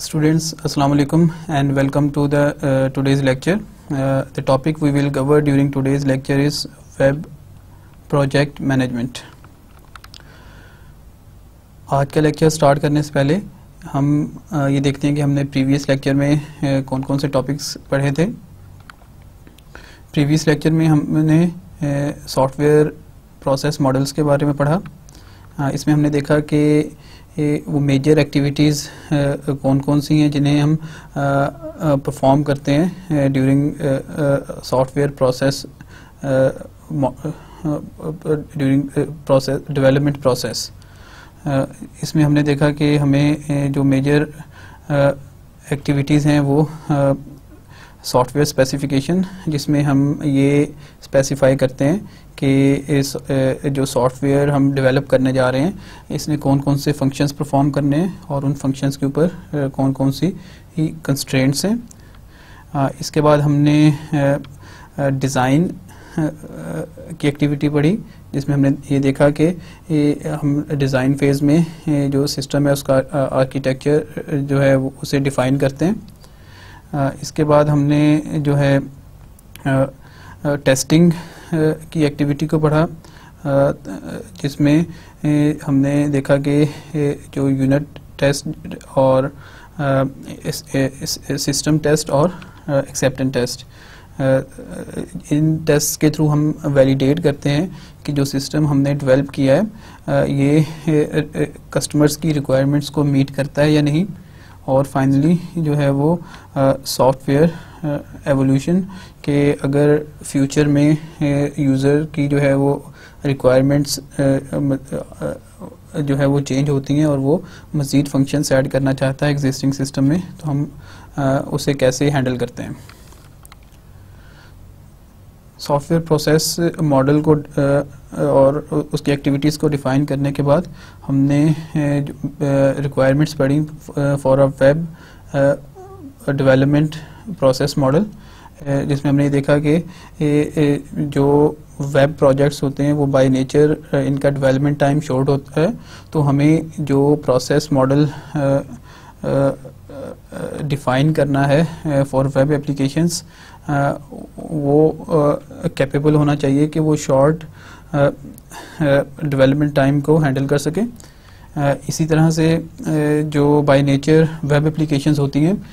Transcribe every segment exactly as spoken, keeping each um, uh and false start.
Students, Assalamu alaikum and welcome to the uh, today's lecture. Uh, the topic we will cover during today's lecture is web project management. आज का lecture start करने से पहले हम uh, ये देखते हैं कि हमने प्रीवियस लेक्चर में uh, कौन कौन से टॉपिक्स पढ़े थे. प्रीवियस लेक्चर में हमने सॉफ्टवेयर प्रोसेस मॉडल्स के बारे में पढ़ा. uh, इसमें हमने देखा कि वो मेजर एक्टिविटीज़ कौन कौन सी हैं जिन्हें हम परफॉर्म करते हैं during software process during process development process. इसमें हमने देखा कि हमें जो मेजर एक्टिविटीज़ हैं वो सॉफ्टवेयर स्पेसिफिकेशन, जिसमें हम ये स्पेसिफाई करते हैं कि इस जो सॉफ्टवेयर हम डेवलप करने जा रहे हैं इसमें कौन कौन से फंक्शंस परफॉर्म करने हैं और उन फंक्शंस के ऊपर कौन कौन सी कंस्ट्रेंट्स हैं. इसके बाद हमने डिज़ाइन की एक्टिविटी पढ़ी, जिसमें हमने ये देखा कि हम डिज़ाइन फेज़ में जो सिस्टम है उसका आर्किटेक्चर जो है वो उसे डिफ़ाइन करते हैं. इसके बाद हमने जो है टेस्टिंग की एक्टिविटी को पढ़ा, जिसमें हमने देखा कि जो यूनिट टेस्ट और सिस्टम टेस्ट और एक्सेप्टेंस टेस्ट, इन टेस्ट के थ्रू हम वैलिडेट करते हैं कि जो सिस्टम हमने डेवलप किया है ये कस्टमर्स की रिक्वायरमेंट्स को मीट करता है या नहीं. और फाइनली जो है वो सॉफ्टवेयर एवोल्यूशन के अगर फ्यूचर में यूज़र की जो है वो रिक्वायरमेंट्स जो है वो चेंज होती हैं और वो मज़ीद फंक्शंस ऐड करना चाहता है एग्जिस्टिंग सिस्टम में, तो हम आ, उसे कैसे हैंडल करते हैं. सॉफ्टवेयर प्रोसेस मॉडल को आ, और उसकी एक्टिविटीज़ को डिफ़ाइन करने के बाद हमने रिक्वायरमेंट्स पढ़ी for a web development process model, जिसमें हमने देखा कि जो वेब प्रोजेक्ट्स होते हैं वो बाय नेचर इनका डेवलपमेंट टाइम शॉर्ट होता है, तो हमें जो प्रोसेस मॉडल डिफ़ाइन करना है फॉर वेब एप्लीकेशंस वो कैपेबल होना चाहिए कि वो शॉर्ट डेवलपमेंट टाइम को हैंडल कर सके. इसी तरह से जो बाय नेचर वेब एप्लीकेशंस होती हैं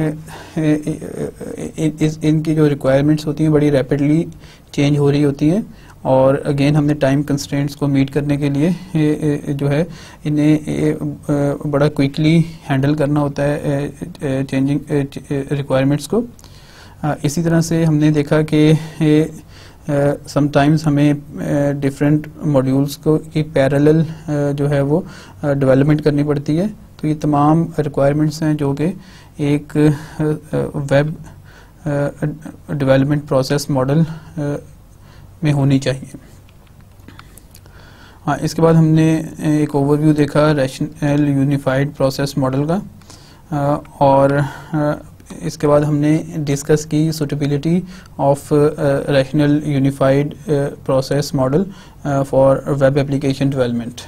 इस इनकी जो रिक्वायरमेंट्स होती हैं बड़ी रैपिडली चेंज हो रही होती हैं, और अगेन हमने टाइम कंस्ट्रेंट्स को मीट करने के लिए जो है इन्हें बड़ा क्विकली हैंडल करना होता है चेंजिंग रिक्वायरमेंट्स को. इसी तरह से हमने देखा कि समटाइम्स हमें डिफरेंट मॉड्यूल्स को की पैरेलल जो है वो डेवलपमेंट करनी पड़ती है. तो ये तमाम रिक्वायरमेंट्स हैं जो कि एक वेब डेवलपमेंट प्रोसेस मॉडल में होनी चाहिए. हाँ, इसके बाद हमने एक ओवरव्यू देखा रैशनल यूनिफाइड प्रोसेस मॉडल का, और इसके बाद हमने डिस्कस की suitability of rational unified process model for web application development.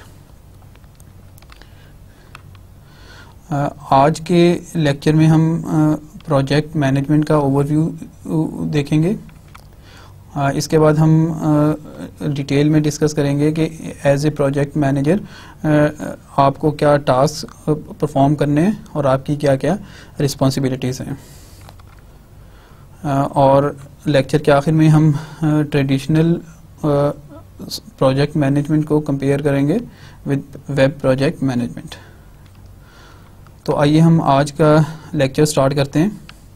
आज के लेक्चर में हम प्रोजेक्ट मैनेजमेंट का ओवरव्यू देखेंगे. uh, इसके बाद हम डिटेल uh, में डिस्कस करेंगे कि एज ए प्रोजेक्ट मैनेजर आपको क्या टास्क परफॉर्म करने हैं और आपकी क्या क्या रिस्पॉन्सिबिलिटीज़ हैं. uh, और लेक्चर के आखिर में हम ट्रेडिशनल प्रोजेक्ट मैनेजमेंट को कंपेयर करेंगे विद वेब प्रोजेक्ट मैनेजमेंट. तो आइए हम आज का लेक्चर स्टार्ट करते हैं.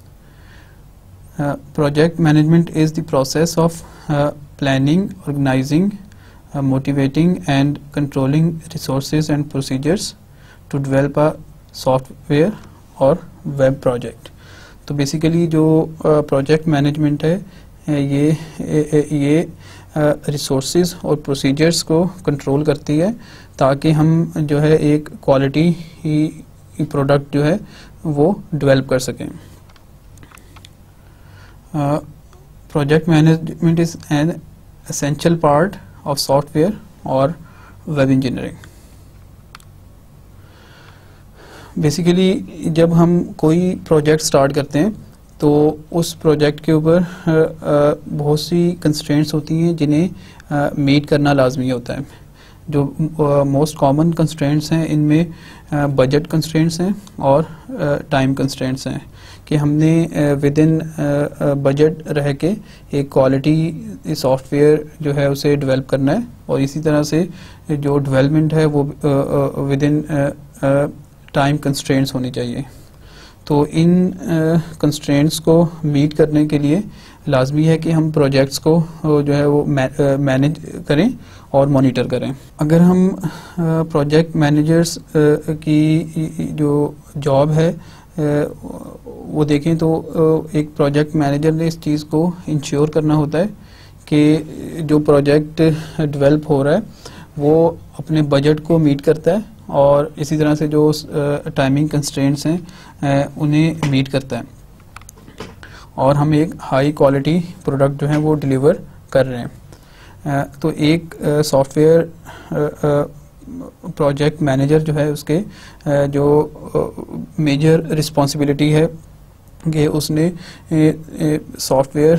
Project management is the process of planning, organising, motivating and controlling resources and procedures to develop a software और वेब प्रोजेक्ट. तो बेसिकली जो प्रोजेक्ट uh, मैनेजमेंट है ये ये रिसोर्सेज uh, और प्रोसीजर्स को कंट्रोल करती है ताकि हम जो है एक क्वालिटी ही प्रोडक्ट जो है वो डेवलप कर सकें. Project management is an essential part of software और वेब इंजीनियरिंग. बेसिकली जब हम कोई प्रोजेक्ट स्टार्ट करते हैं तो उस प्रोजेक्ट के ऊपर बहुत सी कंस्ट्रेंट्स होती हैं जिन्हें मीट करना लाजमी होता है। जो मोस्ट कॉमन कंस्ट्रेंट्स हैं इनमें बजट कंस्ट्रेंट्स हैं और टाइम कंस्ट्रेंट्स हैं कि हमने विद इन बजट रह के एक क्वालिटी सॉफ्टवेयर जो है उसे डेवलप करना है, और इसी तरह से जो डेवलपमेंट है वो विद इन टाइम कंस्ट्रेंट्स होनी चाहिए। तो इन कंस्ट्रेंट्स को मीट करने के लिए लाजमी है कि हम प्रोजेक्ट्स को जो है वो मैनेज करें और मॉनिटर करें। अगर हम प्रोजेक्ट मैनेजर्स की जो जॉब है वो देखें तो एक प्रोजेक्ट मैनेजर ने इस चीज़ को इंश्योर करना होता है कि जो प्रोजेक्ट डेवलप हो रहा है वो अपने बजट को मीट करता है और इसी तरह से जो टाइमिंग कंस्ट्रेंट्स हैं उन्हें मीट करता है, और हम एक हाई क्वालिटी प्रोडक्ट जो है वो डिलीवर कर रहे हैं। तो एक सॉफ्टवेयर प्रोजेक्ट मैनेजर जो है उसके जो मेजर रिस्पॉन्सिबिलिटी है कि उसने सॉफ्टवेयर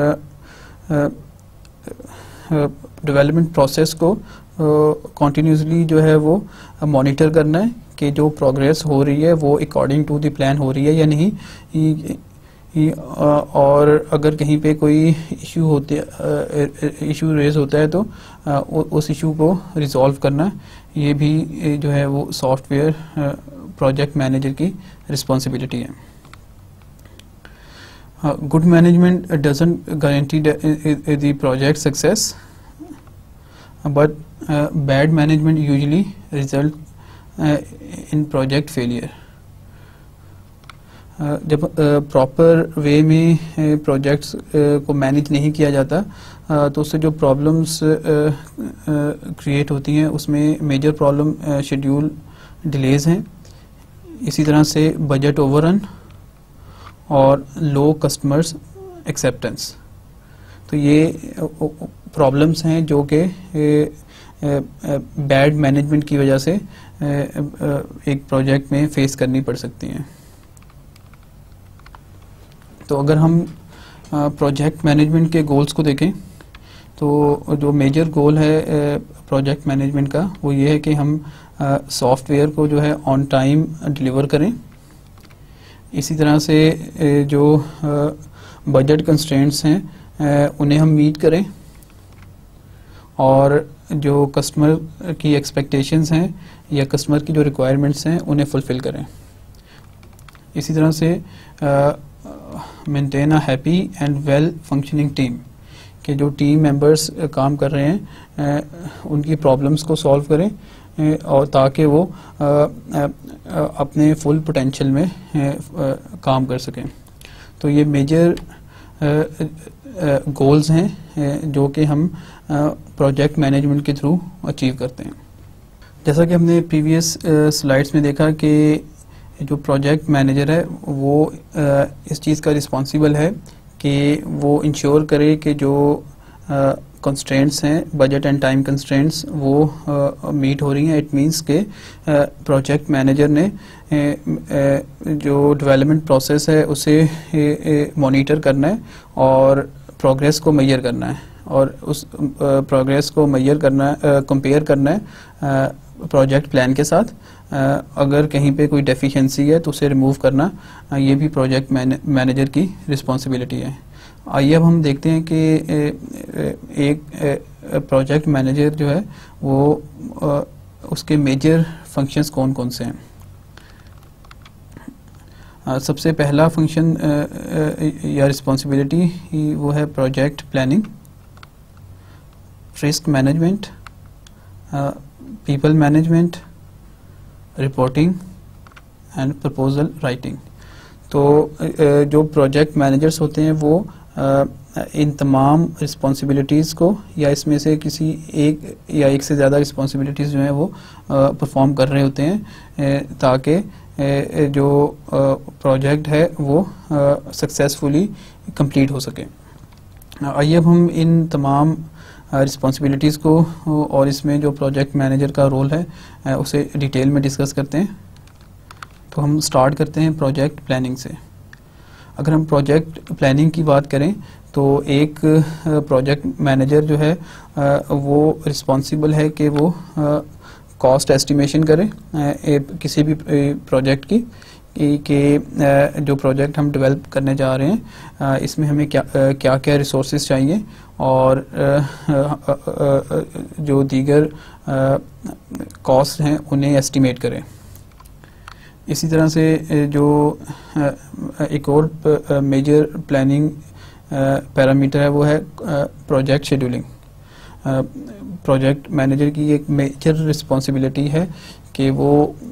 डेवलपमेंट प्रोसेस को कॉन्टिन्यूसली जो है वो मॉनिटर करना है कि जो प्रोग्रेस हो रही है वो अकॉर्डिंग टू द प्लान हो रही है या नहीं, और अगर कहीं पे कोई इशू होते इशू रेज होता है तो उस इशू को रिजॉल्व करना, ये भी जो है वो सॉफ्टवेयर प्रोजेक्ट मैनेजर की रिस्पॉन्सिबिलिटी है। Good management doesn't guarantee the project success, but bad management usually result in project failure. जब प्रॉपर वे में प्रोजेक्ट्स को मैनेज नहीं किया जाता तो उससे जो प्रॉब्लम्स क्रिएट होती हैं उसमें मेजर प्रॉब्लम शेड्यूल डिलेज हैं, इसी तरह से बजट ओवररन और लो कस्टमर्स एक्सेप्टेंस। तो ये प्रॉब्लम्स हैं जो कि बैड मैनेजमेंट की वजह से एक प्रोजेक्ट में फेस करनी पड़ सकती हैं। तो अगर हम प्रोजेक्ट मैनेजमेंट के गोल्स को देखें तो जो मेजर गोल है प्रोजेक्ट मैनेजमेंट का वो ये है कि हम सॉफ्टवेयर को जो है ऑन टाइम डिलीवर करें, इसी तरह से जो बजट कंस्ट्रेंट्स हैं उन्हें हम मीट करें, और जो कस्टमर की एक्सपेक्टेशंस हैं या कस्टमर की जो रिक्वायरमेंट्स हैं उन्हें फुलफिल करें। इसी तरह से maintain a happy and well functioning team, कि जो टीम मेंबर्स काम कर रहे हैं उनकी प्रॉब्लम्स को सॉल्व करें और ताकि वो आ, आ, अपने फुल पोटेंशियल में आ, काम कर सकें। तो ये मेजर गोल्स हैं जो कि हम प्रोजेक्ट मैनेजमेंट के थ्रू अचीव करते हैं। जैसा कि हमने प्रीवियस स्लाइड्स में देखा कि जो प्रोजेक्ट मैनेजर है वो इस चीज़ का रिस्पॉन्सिबल है कि वो इंश्योर करे कि जो कंस्ट्रेंट्स हैं बजट एंड टाइम कंस्ट्रेंट्स वो मीट हो रही हैं। इट मींस के प्रोजेक्ट मैनेजर ने जो डेवलपमेंट प्रोसेस है उसे मॉनिटर करना है और प्रोग्रेस को मेजर करना है, और उस प्रोग्रेस को मेजर करना कंपेयर करना है प्रोजेक्ट प्लान के साथ। अगर कहीं पे कोई डेफिशिएंसी है तो उसे रिमूव करना, ये भी प्रोजेक्ट मैनेजर की रिस्पॉन्सिबिलिटी है। आइए अब हम देखते हैं कि एक प्रोजेक्ट मैनेजर जो है वो उसके मेजर फंक्शंस कौन कौन से हैं। सबसे पहला फंक्शन या रिस्पॉन्सिबिलिटी वो है project planning, risk management, people management, reporting and proposal writing. तो जो प्रोजेक्ट मैनेजर्स होते हैं वो इन तमाम रिस्पॉन्सिबिलिटीज़ को या इसमें से किसी एक या एक से ज़्यादा रिस्पॉन्सिबिलिटीज़ जो हैं वो परफॉर्म कर रहे होते हैं ताकि जो प्रोजेक्ट है वो सक्सेसफुली कंप्लीट हो सके। आइए अब हम इन तमाम रिस्पॉन्सिबिलिटीज़ को और इसमें जो प्रोजेक्ट मैनेजर का रोल है उसे डिटेल में डिस्कस करते हैं। तो हम स्टार्ट करते हैं प्रोजेक्ट प्लानिंग से। अगर हम प्रोजेक्ट प्लानिंग की बात करें तो एक प्रोजेक्ट मैनेजर जो है वो रिस्पॉन्सिबल है कि वो कॉस्ट एस्टिमेशन करे किसी भी प्रोजेक्ट की कि जो प्रोजेक्ट हम डेवलप करने जा रहे हैं इसमें हमें क्या क्या क्या रिसोर्सेज चाहिए और जो दीगर कॉस्ट हैं उन्हें एस्टिमेट करें। इसी तरह से जो एक और मेजर प्लानिंग पैरामीटर है वो है प्रोजेक्ट शेड्यूलिंग। प्रोजेक्ट मैनेजर की एक मेजर रिस्पॉन्सिबिलिटी है कि वो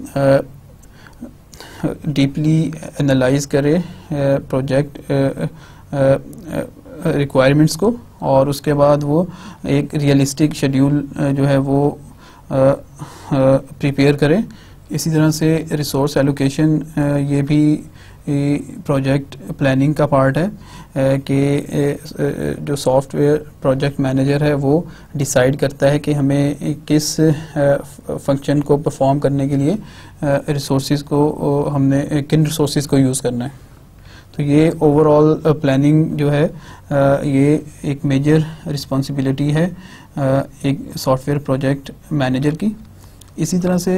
डीपली एनालाइज करे प्रोजेक्ट रिक्वायरमेंट्स को और उसके बाद वो एक रियलिस्टिक शेड्यूल जो है वो प्रिपेयर करे। इसी तरह से रिसोर्स एलोकेशन ये भी प्रोजेक्ट प्लानिंग का पार्ट है कि जो सॉफ्टवेयर प्रोजेक्ट मैनेजर है वो डिसाइड करता है कि हमें किस फंक्शन को परफॉर्म करने के लिए रिसोर्सेज को हमने किन रिसोर्सेज को यूज़ करना है। तो ये ओवरऑल प्लानिंग जो है ये एक मेजर रिस्पॉन्सिबिलिटी है एक सॉफ्टवेयर प्रोजेक्ट मैनेजर की। इसी तरह से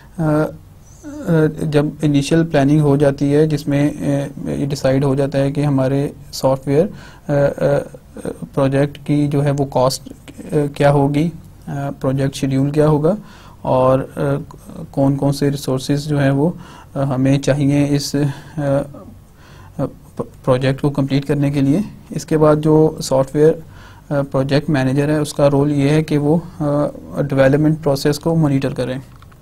जब इनिशियल प्लानिंग हो जाती है जिसमें ये डिसाइड हो जाता है कि हमारे सॉफ्टवेयर प्रोजेक्ट की जो है वो कॉस्ट क्या होगी, प्रोजेक्ट शेड्यूल क्या होगा और कौन कौन से रिसोर्सेज जो हैं वो हमें चाहिए इस प्रोजेक्ट को कंप्लीट करने के लिए। इसके बाद जो सॉफ्टवेयर प्रोजेक्ट मैनेजर है उसका रोल ये है कि वो डेवलपमेंट प्रोसेस को मॉनिटर करें।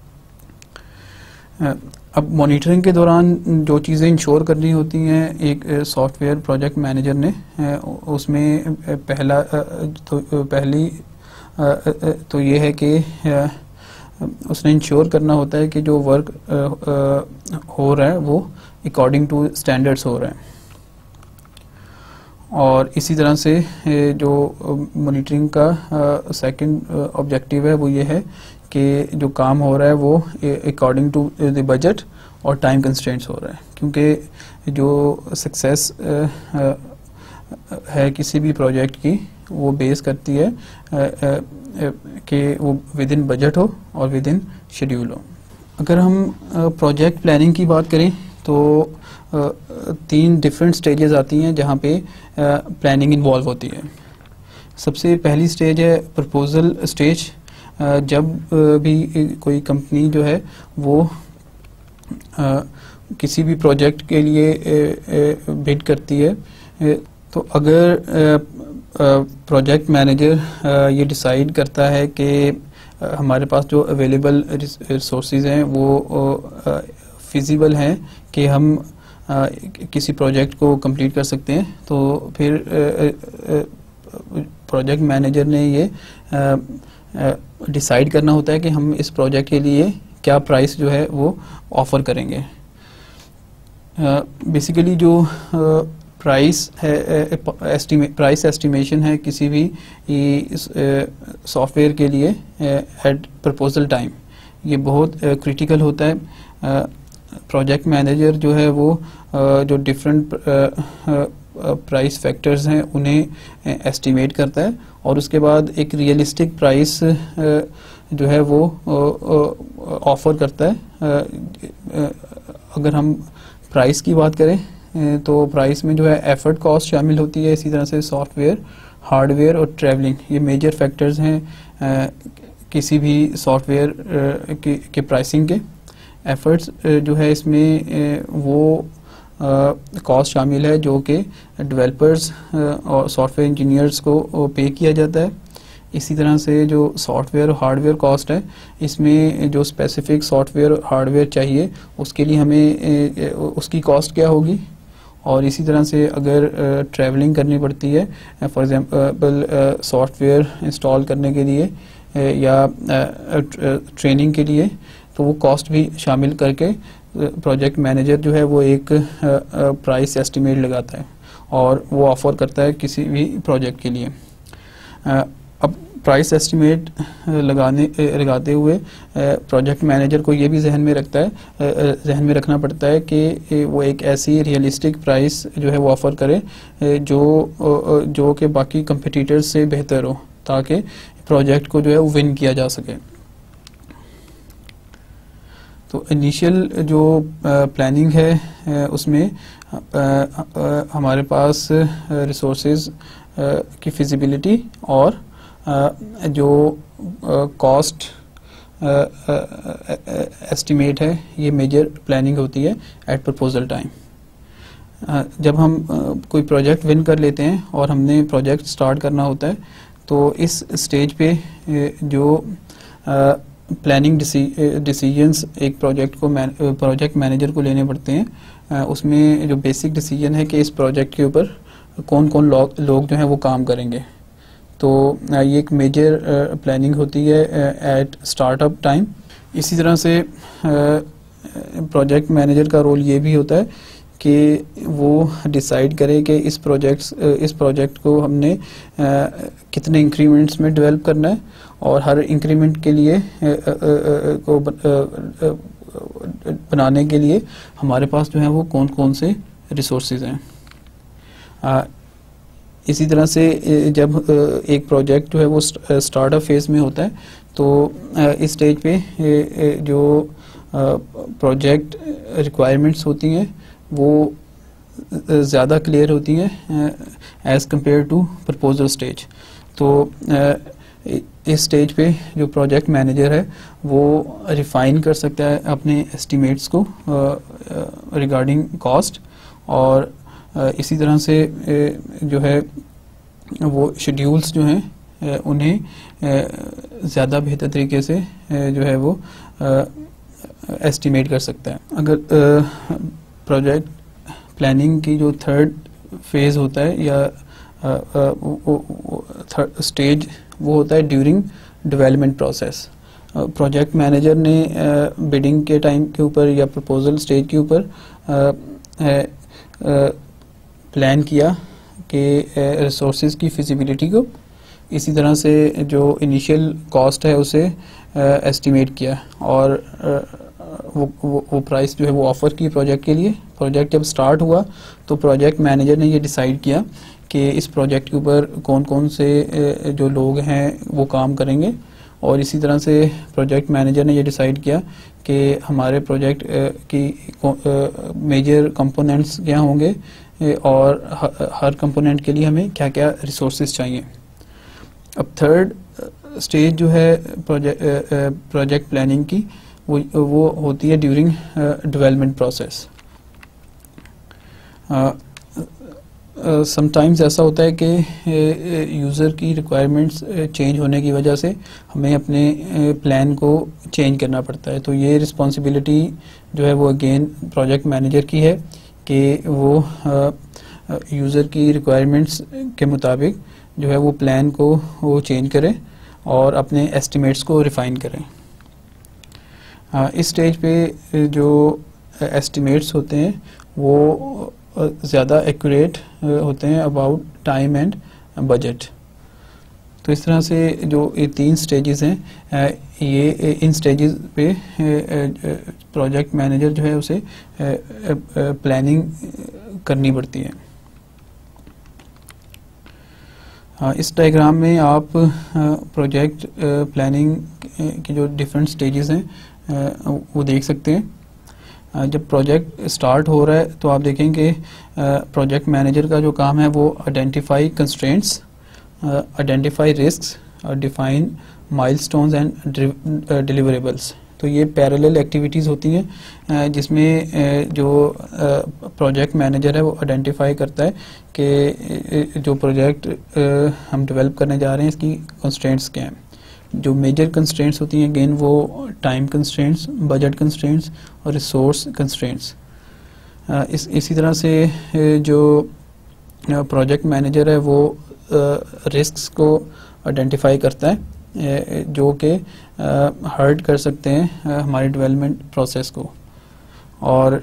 अब मॉनिटरिंग के दौरान जो चीज़ें इंश्योर करनी होती हैं एक सॉफ्टवेयर प्रोजेक्ट मैनेजर ने उसमें पहला तो पहली तो ये है कि उसने इंश्योर करना होता है कि जो वर्क हो रहा है वो अकॉर्डिंग टू स्टैंडर्ड्स हो रहा है। और इसी तरह से जो मॉनिटरिंग का सेकंड ऑब्जेक्टिव है वो ये है कि जो काम हो रहा है वो अकॉर्डिंग टू द बजट और टाइम कंस्ट्रेंट्स हो रहा है, क्योंकि जो सक्सेस है किसी भी प्रोजेक्ट की वो बेस करती है कि वो विद इन बजट हो और विद इन शेड्यूल हो। अगर हम प्रोजेक्ट प्लानिंग की बात करें तो तीन डिफरेंट स्टेजेस आती हैं जहाँ पे प्लानिंग इन्वॉल्व होती है। सबसे पहली स्टेज है प्रपोजल स्टेज। जब भी कोई कंपनी जो है वो किसी भी प्रोजेक्ट के लिए बिड करती है तो अगर प्रोजेक्ट मैनेजर ये डिसाइड करता है कि हमारे पास जो अवेलेबल रिसोर्सेज हैं वो फिजिबल हैं कि हम किसी प्रोजेक्ट को कंप्लीट कर सकते हैं, तो फिर प्रोजेक्ट मैनेजर ने ये डिसाइड करना होता है कि हम इस प्रोजेक्ट के लिए क्या प्राइस जो है वो ऑफर करेंगे। बेसिकली जो प्राइस है एस्टिमेट प्राइस एस्टिमेशन है किसी भी सॉफ्टवेयर के लिए एट प्रपोजल टाइम ये बहुत क्रिटिकल होता है। प्रोजेक्ट मैनेजर जो है वो जो डिफरेंट प्राइस फैक्टर्स हैं उन्हें एस्टिमेट करता है और उसके बाद एक रियलिस्टिक प्राइस जो है वो ऑफर करता है। अगर हम प्राइस की बात करें तो प्राइस में जो है एफर्ट कॉस्ट शामिल होती है, इसी तरह से सॉफ्टवेयर, हार्डवेयर और ट्रैवलिंग ये मेजर फैक्टर्स हैं किसी भी सॉफ्टवेयर के, के प्राइसिंग के। एफर्ट्स जो है इसमें वो कॉस्ट शामिल है जो कि डेवलपर्स और सॉफ्टवेयर इंजीनियर्स को पे किया जाता है। इसी तरह से जो सॉफ्टवेयर और हार्डवेयर कॉस्ट है इसमें जो स्पेसिफिक सॉफ्टवेयर और हार्डवेयर चाहिए उसके लिए हमें उसकी कॉस्ट क्या होगी। और इसी तरह से अगर ट्रैवलिंग करनी पड़ती है फॉर एग्जांपल सॉफ्टवेयर इंस्टॉल करने के लिए या ट्रेनिंग के लिए तो वो कॉस्ट भी शामिल करके प्रोजेक्ट मैनेजर जो है वो एक प्राइस एस्टिमेट लगाता है और वो ऑफर करता है किसी भी प्रोजेक्ट के लिए। अब प्राइस एस्टिमेट लगाने लगाते हुए प्रोजेक्ट मैनेजर को ये भी जहन में रखता है जहन में रखना पड़ता है कि वो एक ऐसी रियलिस्टिक प्राइस जो है वो ऑफ़र करे जो जो कि बाकी कंपटीटर्स से बेहतर हो, ताकि प्रोजेक्ट को जो है वो विन किया जा सके। तो इनिशियल जो प्लानिंग है उसमें हमारे पास रिसोर्सेज की फिजिबिलिटी और जो कॉस्ट एस्टिमेट है ये मेजर प्लानिंग होती है एट प्रपोजल टाइम। जब हम कोई प्रोजेक्ट विन कर लेते हैं और हमने प्रोजेक्ट स्टार्ट करना होता है, तो इस स्टेज पे जो प्लानिंग डिसीजंस एक प्रोजेक्ट को प्रोजेक्ट मैनेजर को लेने पड़ते हैं। उसमें जो बेसिक डिसीजन है कि इस प्रोजेक्ट के ऊपर कौन कौन लोग लोग जो हैं वो काम करेंगे। तो ये एक मेजर प्लानिंग होती है एट स्टार्टअप टाइम। इसी तरह से प्रोजेक्ट मैनेजर का रोल ये भी होता है कि वो डिसाइड करे कि इस प्रोजेक्ट्स इस प्रोजेक्ट को हमने आ, कितने इंक्रीमेंट्स में डेवलप करना है, और हर इंक्रीमेंट के लिए आ, आ, आ, को आ, आ, बनाने के लिए हमारे पास जो है वो कौन कौन से रिसोर्सेज हैं। आ, इसी तरह से जब एक प्रोजेक्ट जो है वो स्टार्टअप फेज में होता है, तो इस स्टेज पे जो प्रोजेक्ट रिक्वायरमेंट्स होती हैं वो ज़्यादा क्लियर होती हैं as compared to proposal stage. तो इस स्टेज पे जो प्रोजेक्ट मैनेजर है वो रिफाइन कर सकता है अपने एस्टिमेट्स को रिगार्डिंग कॉस्ट, और इसी तरह से जो है वो शेड्यूल्स जो हैं उन्हें ज़्यादा बेहतर तरीके से जो है वो एस्टिमेट कर सकता है। अगर प्रोजेक्ट प्लानिंग की जो थर्ड फेज़ होता है या थर्ड स्टेज वो होता है during development process. Project manager ने बिडिंग के टाइम के ऊपर या प्रपोजल स्टेज के ऊपर प्लान किया कि रिसोर्सेज की फिजिबिलिटी को, इसी तरह से जो इनिशियल कॉस्ट है उसे एस्टिमेट किया, और वो वो, वो प्राइस जो है वो ऑफ़र की प्रोजेक्ट के लिए। प्रोजेक्ट जब स्टार्ट हुआ तो प्रोजेक्ट मैनेजर ने ये डिसाइड किया कि इस प्रोजेक्ट के ऊपर कौन कौन से जो लोग हैं वो काम करेंगे, और इसी तरह से प्रोजेक्ट मैनेजर ने ये डिसाइड किया कि हमारे प्रोजेक्ट की मेजर कंपोनेंट्स क्या होंगे और हर कंपोनेंट के लिए हमें क्या क्या रिसोर्सेज चाहिए। अब थर्ड स्टेज जो है प्रोजेक्ट प्रोजेक्ट प्लानिंग की वो वो होती है ड्यूरिंग डेवलपमेंट प्रोसेस। समटाइम्स ऐसा होता है कि यूज़र की रिक्वायरमेंट्स चेंज होने की वजह से हमें अपने प्लान को चेंज करना पड़ता है। तो ये रिस्पॉन्सिबिलिटी जो है वो अगेन प्रोजेक्ट मैनेजर की है कि वो यूज़र की रिक्वायरमेंट्स के मुताबिक जो है वो प्लान को वो चेंज करें और अपने एस्टिमेट्स को रिफ़ाइन करें। इस स्टेज पे जो एस्टिमेट्स होते हैं वो ज़्यादा एक्यूरेट होते हैं अबाउट टाइम एंड बजट। तो इस तरह से जो ये तीन स्टेजेस हैं, ये इन स्टेजेस पे प्रोजेक्ट मैनेजर जो है उसे प्लानिंग करनी पड़ती है। इस डायग्राम में आप प्रोजेक्ट प्लानिंग की जो डिफरेंट स्टेजेस हैं वो देख सकते हैं। जब प्रोजेक्ट स्टार्ट हो रहा है तो आप देखेंगे प्रोजेक्ट मैनेजर का जो काम है वो identify constraints, identify risks, define milestones and deliverables. तो ये पैरेलल एक्टिविटीज़ होती हैं जिसमें जो प्रोजेक्ट मैनेजर है वो आइडेंटिफाई करता है कि जो प्रोजेक्ट हम डेवलप करने जा रहे हैं इसकी कंस्ट्रेंट्स क्या हैं। जो मेजर कंस्ट्रेंट्स होती हैं अगेन वो टाइम कंस्ट्रेंट्स, बजट कंस्ट्रेंट्स और रिसोर्स कंस्ट्रेंट्स। इस इसी तरह से जो प्रोजेक्ट मैनेजर है वो रिस्क्स को आइडेंटिफाई करता है जो कि हर्ट कर सकते हैं हमारे डेवलपमेंट प्रोसेस को, और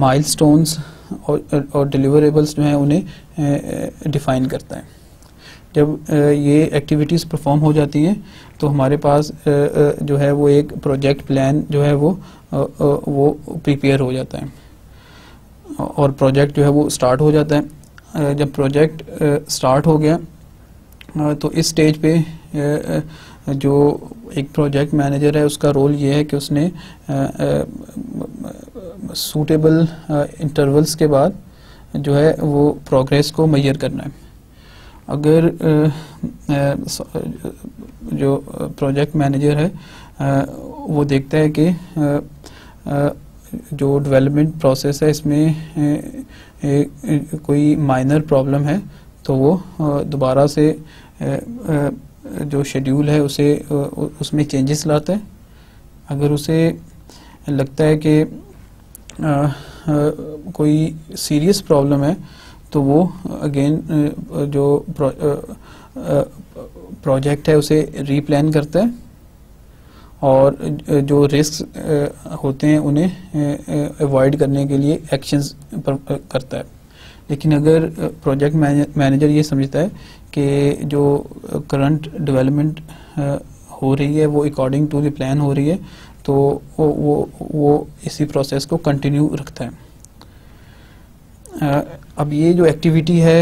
माइलस्टोन्स और, और डिलीवरेबल्स जो हैं उन्हें डिफाइन करता है। जब ये एक्टिविटीज़ परफॉर्म हो जाती हैं तो हमारे पास जो है वो एक प्रोजेक्ट प्लान जो है वो वो प्रिपेयर हो जाता है और प्रोजेक्ट जो है वो स्टार्ट हो जाता है। जब प्रोजेक्ट स्टार्ट हो गया तो इस स्टेज पे जो एक प्रोजेक्ट मैनेजर है उसका रोल ये है कि उसने सूटेबल इंटरवल्स के बाद जो है वो प्रोग्रेस को मेजर करना है। अगर जो प्रोजेक्ट मैनेजर है वो देखता है कि जो डेवलपमेंट प्रोसेस है इसमें कोई माइनर प्रॉब्लम है तो वो दोबारा से जो शेड्यूल है उसे उसमें चेंजेस लाता है। अगर उसे लगता है कि कोई सीरियस प्रॉब्लम है तो वो अगेन जो प्रो, प्रोजेक्ट है उसे रीप्लान करता है और जो रिस्क होते हैं उन्हें अवॉइड करने के लिए एक्शंस करता है। लेकिन अगर प्रोजेक्ट मैनेजर ये समझता है कि जो करंट डेवलपमेंट हो रही है वो अकॉर्डिंग टू द प्लान हो रही है तो वो वो वो इसी प्रोसेस को कंटिन्यू रखता है। अब ये जो एक्टिविटी है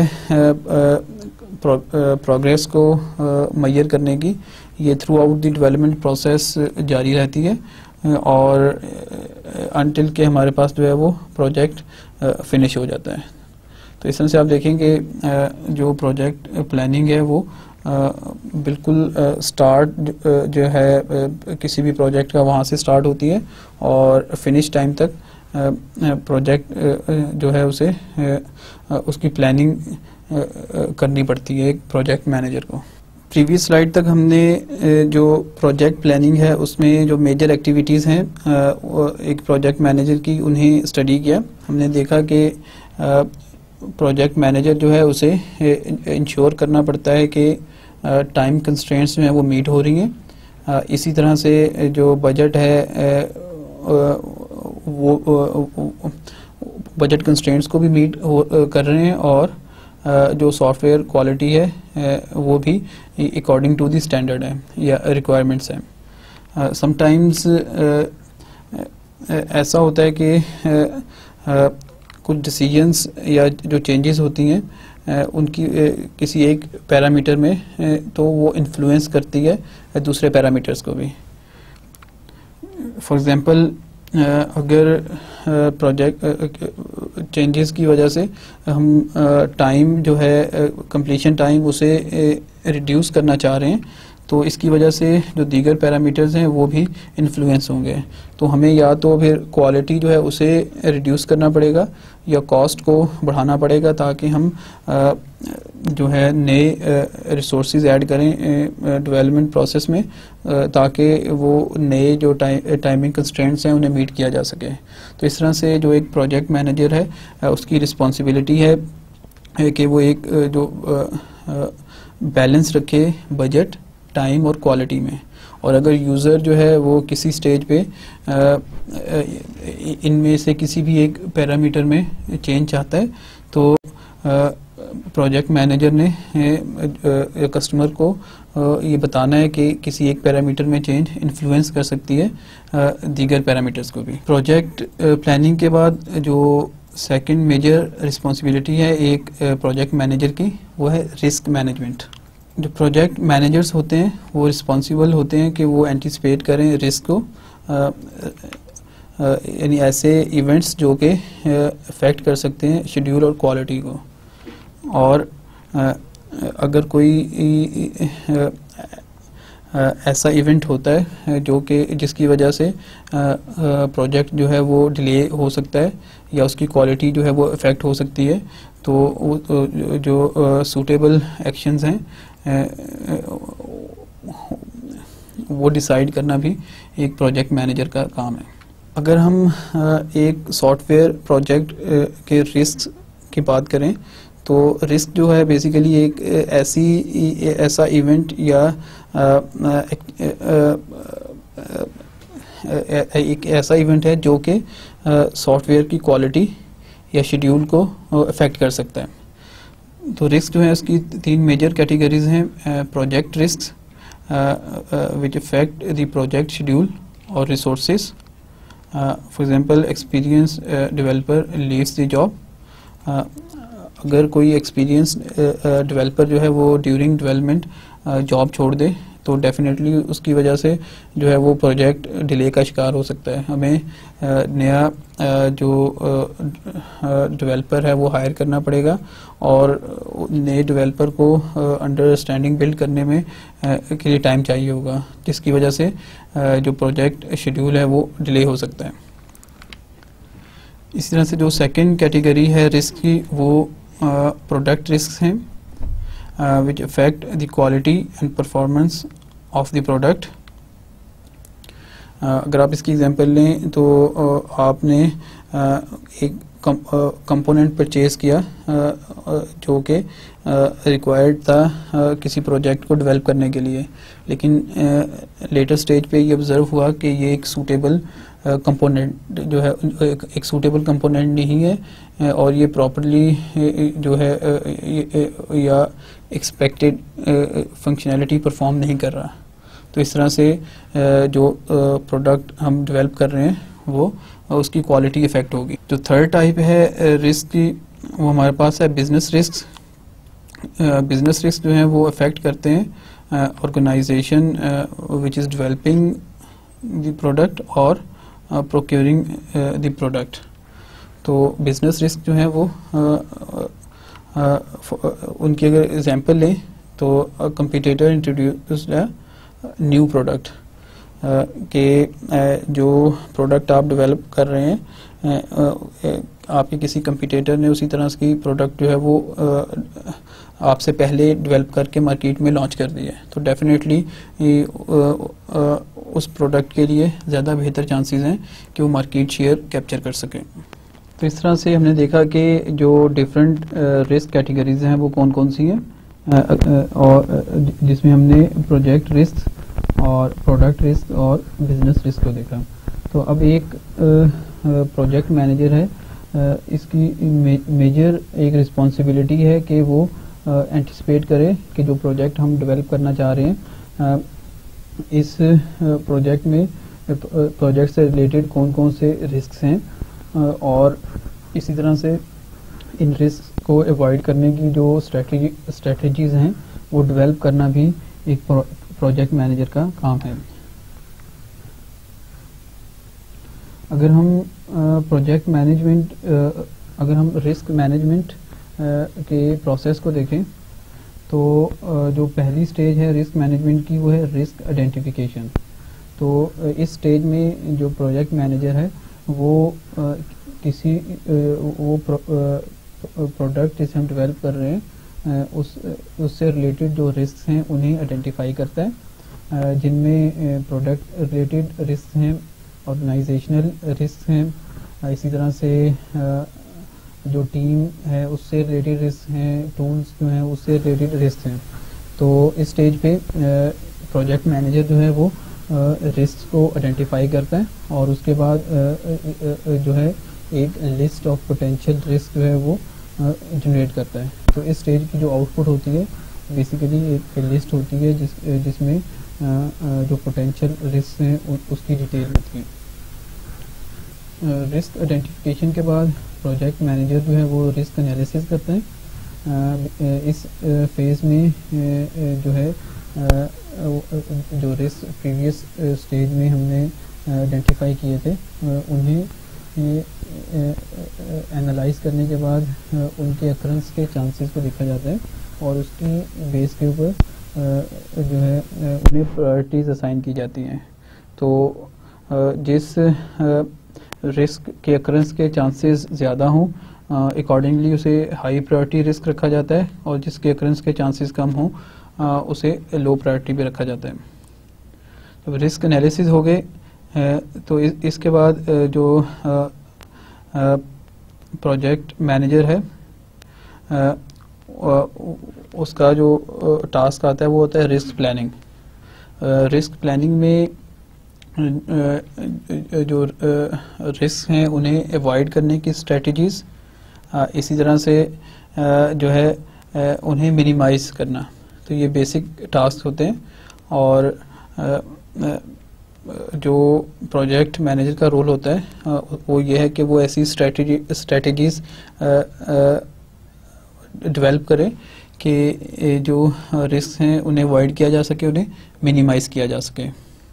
प्रोग्रेस को मेजर करने की ये throughout the development process जारी रहती है और अनटिल के हमारे पास जो है वो प्रोजेक्ट फिनिश हो जाता है। तो इस तरह से आप देखेंगे जो प्रोजेक्ट प्लानिंग है वो बिल्कुल स्टार्ट जो है किसी भी प्रोजेक्ट का वहाँ से स्टार्ट होती है और फिनिश टाइम तक प्रोजेक्ट जो है उसे उसकी प्लानिंग करनी पड़ती है एक प्रोजेक्ट मैनेजर को। प्रीवियस स्लाइड तक हमने जो प्रोजेक्ट प्लानिंग है उसमें जो मेजर एक्टिविटीज़ हैं एक प्रोजेक्ट मैनेजर की उन्हें स्टडी किया। हमने देखा कि प्रोजेक्ट मैनेजर जो है उसे इंश्योर करना पड़ता है कि टाइम कंस्ट्रेंट्स जो हैं वो मीट हो रही हैं। इसी तरह से जो बजट है वो बजट कंस्ट्रेंट्स को भी मीट कर रहे हैं और जो सॉफ्टवेयर क्वालिटी है वो भी अकॉर्डिंग टू द स्टैंडर्ड है या रिक्वायरमेंट्स हैं। समटाइम्स ऐसा होता है कि कुछ डिसीजंस या जो चेंजेस होती हैं उनकी किसी एक पैरामीटर में तो वो इन्फ्लुएंस करती है दूसरे पैरामीटर्स को भी। फॉर एग्जांपल अगर प्रोजेक्ट चेंजेस की वजह से हम टाइम जो है कंप्लीशन टाइम उसे रिड्यूस करना चाह रहे हैं तो इसकी वजह से जो दीगर पैरामीटर्स हैं वो भी इन्फ्लुएंस होंगे। तो हमें या तो फिर क्वालिटी जो है उसे रिड्यूस करना पड़ेगा या कॉस्ट को बढ़ाना पड़ेगा ताकि हम जो है नए रिसोर्सेज ऐड करें डेवलपमेंट प्रोसेस में ताकि वो नए जो टाइमिंग कंस्ट्रेंट्स हैं उन्हें मीट किया जा सके। तो इस तरह से जो एक प्रोजेक्ट मैनेजर है उसकी रिस्पॉन्सिबिलिटी है कि वो एक जो बैलेंस रखे बजट टाइम और क्वालिटी में। और अगर यूज़र जो है वो किसी स्टेज पे इनमें से किसी भी एक पैरामीटर में चेंज चाहता है तो प्रोजेक्ट मैनेजर ने कस्टमर को ये बताना है कि किसी एक पैरामीटर में चेंज इन्फ्लुएंस कर सकती है दीगर पैरामीटर्स को भी। प्रोजेक्ट प्लानिंग के बाद जो सेकंड मेजर रिस्पॉन्सिबिलिटी है एक प्रोजेक्ट मैनेजर की वो है रिस्क मैनेजमेंट। जो प्रोजेक्ट मैनेजर्स होते हैं वो रिस्पॉन्सिबल होते हैं कि वो एंटिसिपेट करें रिस्क को यानी ऐसे इवेंट्स जो कि अफेक्ट कर सकते हैं शेड्यूल और क्वालिटी को। और अगर कोई ऐसा इवेंट होता है जो कि जिसकी वजह से प्रोजेक्ट जो है वो डिले हो सकता है या उसकी क्वालिटी जो है वो अफेक्ट हो सकती है तो जो सूटेबल एक्शंस हैं वो डिसाइड करना भी एक प्रोजेक्ट मैनेजर का काम है। अगर हम एक सॉफ्टवेयर प्रोजेक्ट के रिस्क की बात करें तो रिस्क जो है बेसिकली एक ऐसी ऐसा इवेंट या एक ऐसा इवेंट है जो कि सॉफ्टवेयर की क्वालिटी या शेड्यूल को अफेक्ट कर सकता है। तो रिस्क जो है उसकी तीन मेजर कैटेगरीज हैं. Project risk which affect the project schedule और resources. For example experience developer leaves the job. अगर कोई एक्सपीरियंस डेवलपर जो है वो ड्यूरिंग डेवलपमेंट जॉब छोड़ दे तो डेफिनेटली उसकी वजह से जो है वो प्रोजेक्ट डिले का शिकार हो सकता है. हमें uh, नया uh, जो डेवलपर uh, है वो हायर करना पड़ेगा और नए डेवलपर को अंडरस्टैंडिंग uh, बिल्ड करने में uh, के लिए टाइम चाहिए होगा, जिसकी वजह से uh, जो प्रोजेक्ट शेड्यूल है वो डिले हो सकता है. इसी तरह से जो सेकंड कैटेगरी है रिस्क की वो प्रोडक्ट uh, रिस्क हैं which affect the quality and performance of the product. अगर आप इसकी एग्जांपल लें तो uh, आपने uh, एक कंपोनेंट परचेज किया uh, जो कि रिक्वायर्ड uh, था uh, किसी प्रोजेक्ट को डेवलप करने के लिए, लेकिन लेटर uh, स्टेज पे ये ऑब्जर्व हुआ कि ये एक सूटेबल कंपोनेंट uh, जो है एक, एक सूटेबल कंपोनेंट नहीं है uh, और ये प्रॉपरली uh, जो है uh, या एक्सपेक्टेड फंक्शनैलिटी परफॉर्म नहीं कर रहा. तो इस तरह से uh, जो प्रोडक्ट uh, हम डेवलप कर रहे हैं वो uh, उसकी क्वालिटी इफेक्ट होगी. जो थर्ड टाइप है रिस्क uh, की वो हमारे पास है बिजनेस रिस्क. बिजनेस रिस्क जो है वो अफेक्ट करते हैं organization which is developing the product और प्रोक्योरिंग द प्रोडक्ट. तो बिजनेस रिस्क जो है वो uh, uh, उनकी अगर एग्जांपल लें तो कंपटीटर इंट्रोड्यूस्ड न्यू प्रोडक्ट के जो प्रोडक्ट आप डेवलप कर रहे हैं uh, आपके किसी कंपटीटर ने उसी तरह की प्रोडक्ट जो है वो uh, आपसे पहले डेवलप करके मार्केट में लॉन्च कर दिया है. तो डेफिनेटली उस प्रोडक्ट के लिए ज़्यादा बेहतर चांसेस हैं कि वो मार्केट शेयर कैप्चर कर सकें. तो इस तरह से हमने देखा कि जो डिफरेंट रिस्क कैटेगरीज हैं वो कौन कौन सी हैं और जिसमें हमने प्रोजेक्ट रिस्क और प्रोडक्ट रिस्क और बिजनेस रिस्क को देखा. तो अब एक प्रोजेक्ट मैनेजर है, इसकी मेजर एक रिस्पॉन्सिबिलिटी है कि वो एंटिसिपेट करे कि जो प्रोजेक्ट हम डेवलप करना चाह रहे हैं इस प्रोजेक्ट में प्रोजेक्ट से रिलेटेड कौन कौन से रिस्क हैं और इसी तरह से इन रिस्क को अवॉइड करने की जो स्ट्रेटजी स्ट्रेटजीज हैं वो डेवलप करना भी एक प्रोजेक्ट मैनेजर का काम है. अगर हम प्रोजेक्ट मैनेजमेंट अगर हम रिस्क मैनेजमेंट के प्रोसेस को देखें तो जो पहली स्टेज है रिस्क मैनेजमेंट की वो है रिस्क आइडेंटिफिकेशन. तो इस स्टेज में जो प्रोजेक्ट मैनेजर है वो किसी वो प्रोडक्ट जिसे हम डेवलप कर रहे हैं उस उससे रिलेटेड जो रिस्क हैं उन्हें आइडेंटिफाई करता है, जिनमें प्रोडक्ट रिलेटेड रिस्क हैं, ऑर्गेनाइजेशनल रिस्क हैं, इसी तरह से जो टीम है उससे रिलेटेड रिस्क हैं, टूल्स जो हैं उससे रिलेटेड रिस्क हैं. तो इस स्टेज पे प्रोजेक्ट मैनेजर जो है वो रिस्क को आइडेंटिफाई करता है और उसके बाद जो है एक लिस्ट ऑफ पोटेंशियल रिस्क जो है वो जनरेट करता है. तो इस स्टेज की जो आउटपुट होती है बेसिकली एक लिस्ट होती है जिस जिसमें जो पोटेंशियल रिस्क हैं उसकी डिटेल होती है. रिस्क आइडेंटिफिकेशन के बाद प्रोजेक्ट मैनेजर जो है वो रिस्क एनालिसिस करता है. इस फेज़ में जो है जो रिस्क प्रीवियस स्टेज में हमने आइडेंटिफाई किए थे उन्हें एनालाइज करने के बाद उनके अकरेंस के चांसेस को देखा जाता है और उसकी बेस के ऊपर जो है उन्हें प्रायोरिटीज़ असाइन की जाती हैं. तो जिस रिस्क के अकरेंस के चांसेस ज़्यादा हों अकॉर्डिंगली उसे हाई प्रायोरिटी रिस्क रखा जाता है और जिसके अकरेंस के चांसेस कम हों उसे लो प्रायोरिटी पे रखा जाता है. तो रिस्क एनालिसिस हो गए तो इस, इसके बाद जो प्रोजेक्ट मैनेजर है उसका जो टास्क आता है वो होता है रिस्क प्लानिंग. रिस्क प्लानिंग में जो रिस्क हैं उन्हें अवॉइड करने की स्ट्रेटजीज, इसी तरह से जो है उन्हें मिनिमाइज करना। तो ये बेसिक टास्क होते हैं और जो प्रोजेक्ट मैनेजर का रोल होता है वो ये है कि वो ऐसी स्ट्रेटजी स्ट्रेटजीज डेवलप करे कि जो रिस्क हैं उन्हें अवॉइड किया जा सके, उन्हें मिनिमाइज किया जा सके।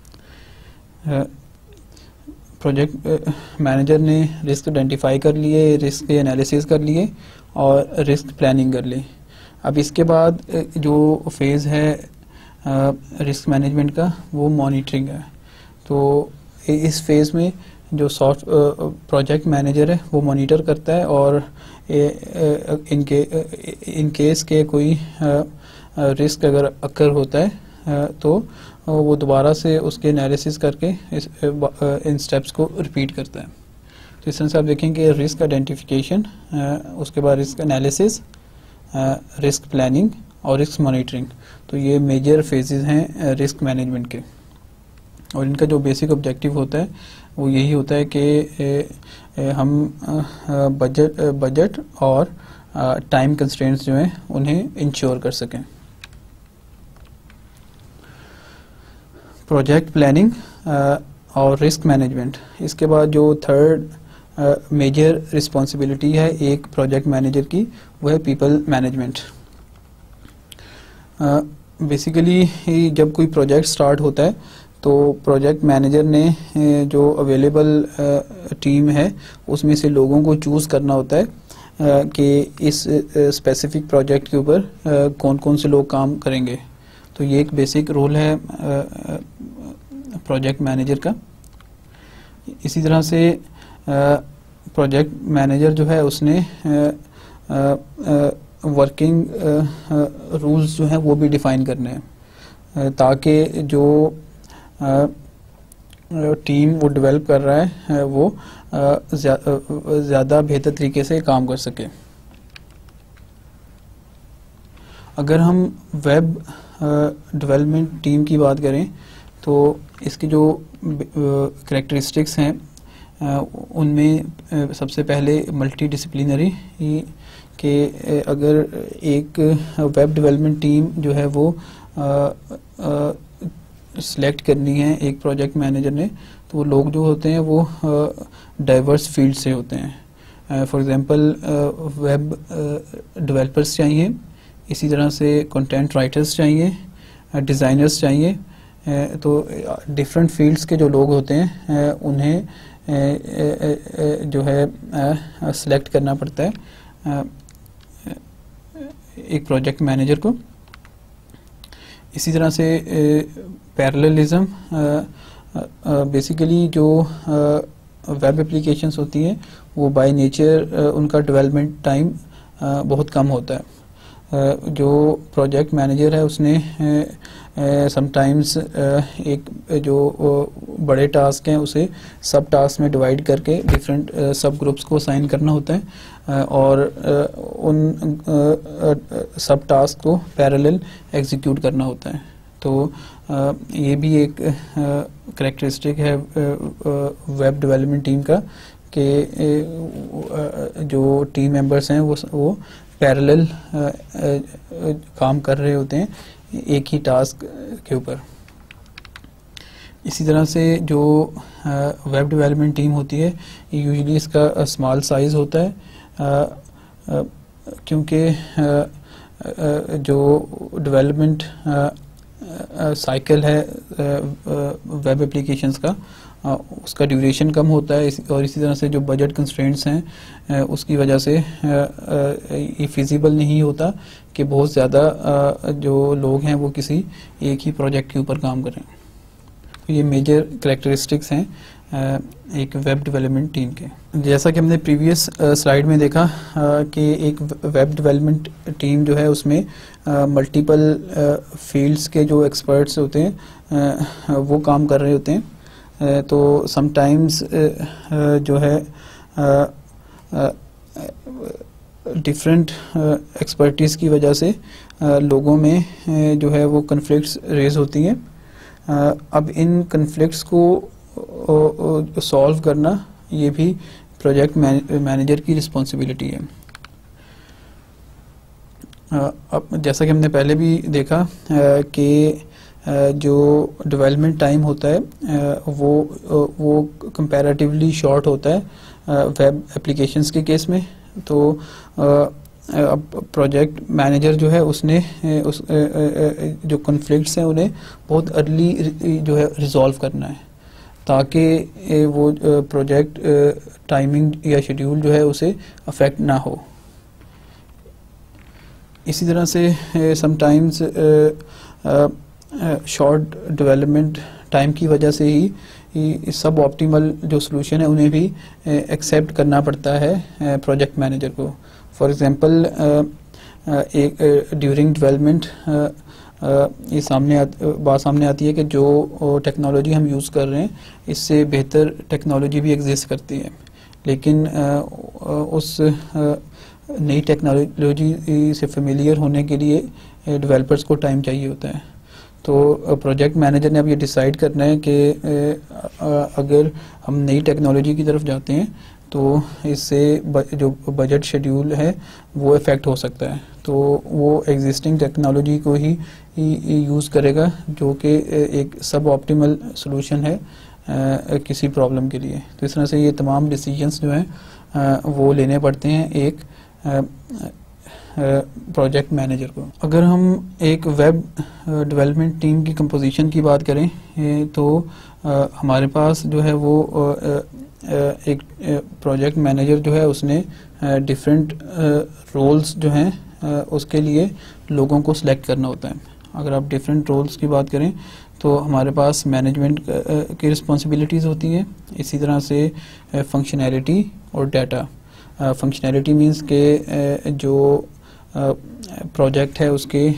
प्रोजेक्ट मैनेजर ने रिस्क आइडेंटिफाई कर लिए, रिस्क के एनालिसिस कर लिए और रिस्क प्लानिंग कर ली। अब इसके बाद जो फेज़ है रिस्क मैनेजमेंट का वो मॉनिटरिंग है। तो इस फेज़ में जो सॉफ्ट प्रोजेक्ट मैनेजर है वो मॉनिटर करता है और इनके इन केस के कोई रिस्क अगर अकर होता है तो वो दोबारा से उसके एनालिसिस करके इस इन स्टेप्स को रिपीट करता है। तो इस तरह से आप देखेंगे रिस्क आइडेंटिफिकेशन, उसके बाद रिस्क एनालिसिस, रिस्क प्लानिंग और रिस्क मॉनिटरिंग। तो ये मेजर फेजेस हैं रिस्क मैनेजमेंट के और इनका जो बेसिक ऑब्जेक्टिव होता है वो यही होता है कि हम बजट बजट और टाइम कंस्ट्रेंट्स जो हैं उन्हें इंश्योर कर सकें। प्रोजेक्ट प्लानिंग और रिस्क मैनेजमेंट, इसके बाद जो थर्ड मेजर रिस्पॉन्सिबिलिटी है एक प्रोजेक्ट मैनेजर की वो है पीपल मैनेजमेंट। बेसिकली जब कोई प्रोजेक्ट स्टार्ट होता है तो प्रोजेक्ट मैनेजर ने जो अवेलेबल टीम है उसमें से लोगों को चूज़ करना होता है कि इस स्पेसिफिक प्रोजेक्ट के ऊपर कौन कौन से लोग काम करेंगे। तो ये एक बेसिक रोल है प्रोजेक्ट मैनेजर का। इसी तरह से प्रोजेक्ट मैनेजर जो है उसने वर्किंग रूल्स जो हैं वो भी डिफ़ाइन करने हैं ताकि जो टीम वो डेवलप कर रहा है वो ज़्यादा बेहतर तरीके से काम कर सके। अगर हम वेब डेवलपमेंट टीम की बात करें तो इसकी जो कैरेक्टरिस्टिक्स हैं उनमें सबसे पहले मल्टी डिसिप्लिनरी कि अगर एक वेब डेवलपमेंट टीम जो है वो सिलेक्ट करनी है एक प्रोजेक्ट मैनेजर ने तो वो लोग जो होते हैं वो डाइवर्स फील्ड से होते हैं। फॉर एग्जांपल वेब डेवलपर्स चाहिए, इसी तरह से कंटेंट राइटर्स चाहिए, डिज़ाइनर्स चाहिए। तो डिफरेंट फील्ड्स के जो लोग होते हैं उन्हें जो है सिलेक्ट करना पड़ता है एक प्रोजेक्ट मैनेजर को। इसी तरह से पैरेललिज्म, बेसिकली जो वेब एप्लीकेशंस होती हैं वो बाय नेचर उनका डेवलपमेंट टाइम बहुत कम होता है। जो प्रोजेक्ट मैनेजर है उसने समटाइम्स एक जो बड़े टास्क हैं उसे सब टास्क में डिवाइड करके डिफरेंट सब ग्रुप्स को असाइन करना होता है और उन सब टास्क को पैरेलल एग्जीक्यूट करना होता है। तो ये भी एक कैरेक्टरिस्टिक है वेब डेवलपमेंट टीम का कि जो टीम मेंबर्स हैं वो वो पैरेलल काम कर रहे होते हैं एक ही टास्क के ऊपर। इसी तरह से जो वेब डेवलपमेंट टीम होती है यूजुअली इसका स्मॉल साइज़ होता है क्योंकि जो डेवलपमेंट साइकिल है वेब एप्लीकेशंस का उसका ड्यूरेशन कम होता है और इसी तरह से जो बजट कंस्ट्रेंट्स हैं उसकी वजह से ये फिजिबल नहीं होता कि बहुत ज़्यादा जो लोग हैं वो किसी एक ही प्रोजेक्ट के ऊपर काम करें। तो ये मेजर कैरेक्टरिस्टिक्स हैं एक वेब डेवलपमेंट टीम के। जैसा कि हमने प्रीवियस स्लाइड में देखा कि एक वेब डेवलपमेंट टीम जो है उसमें मल्टीपल फील्ड्स के जो एक्सपर्ट्स होते हैं वो काम कर रहे होते हैं। तो समटाइम्स जो है डिफरेंट एक्सपर्टीज़ की वजह से लोगों में जो है वो कन्फ्लिक्ट्स रेज होती हैं। अब इन कन्फ्लिक्ट्स को सॉल्व करना ये भी प्रोजेक्ट मैनेजर की रिस्पॉन्सिबिलिटी है। अब जैसा कि हमने पहले भी देखा कि जो डेवलपमेंट टाइम होता है वो वो कंपैरेटिवली शॉर्ट होता है वेब एप्लीकेशंस के केस में। तो अब प्रोजेक्ट मैनेजर जो है उसने उस जो कॉन्फ्लिक्ट्स हैं उन्हें बहुत अर्ली जो है रिजॉल्व करना है, ताकि वो प्रोजेक्ट टाइमिंग या शेड्यूल जो है उसे अफेक्ट ना हो। इसी तरह से समटाइम्स शॉर्ट डेवलपमेंट टाइम की वजह से ही सब ऑप्टिमल जो सोल्यूशन है उन्हें भी एक्सेप्ट करना पड़ता है प्रोजेक्ट मैनेजर को। फॉर एग्जांपल एक ड्यूरिंग डेवलपमेंट ये सामने बात सामने आती है कि जो टेक्नोलॉजी हम यूज़ कर रहे हैं इससे बेहतर टेक्नोलॉजी भी एग्जिस्ट करती है, लेकिन उस नई टेक्नोलॉजी से फेमिलियर होने के लिए डेवलपर्स को टाइम चाहिए होता है। तो प्रोजेक्ट मैनेजर ने अब ये डिसाइड करना है कि अगर हम नई टेक्नोलॉजी की तरफ जाते हैं तो इससे जो बजट शेड्यूल है वो इफ़ेक्ट हो सकता है, तो वो एग्जिस्टिंग टेक्नोलॉजी को ही यूज़ करेगा जो कि एक सब ऑप्टिमल सोल्यूशन है आ, किसी प्रॉब्लम के लिए। तो इस तरह से ये तमाम डिसीजंस जो हैं वो लेने पड़ते हैं एक प्रोजेक्ट मैनेजर को। अगर हम एक वेब डेवलपमेंट टीम की कंपोजिशन की बात करें तो आ, हमारे पास जो है वो आ, एक प्रोजेक्ट मैनेजर जो है उसने डिफरेंट रोल्स जो हैं उसके लिए लोगों को सिलेक्ट करना होता है। अगर आप डिफरेंट रोल्स की बात करें तो हमारे पास मैनेजमेंट की रिस्पॉन्सिबिलिटीज़ होती हैं, इसी तरह से फंक्शनैलिटी और डाटा। फंक्शनैलिटी मींस के जो प्रोजेक्ट है उसके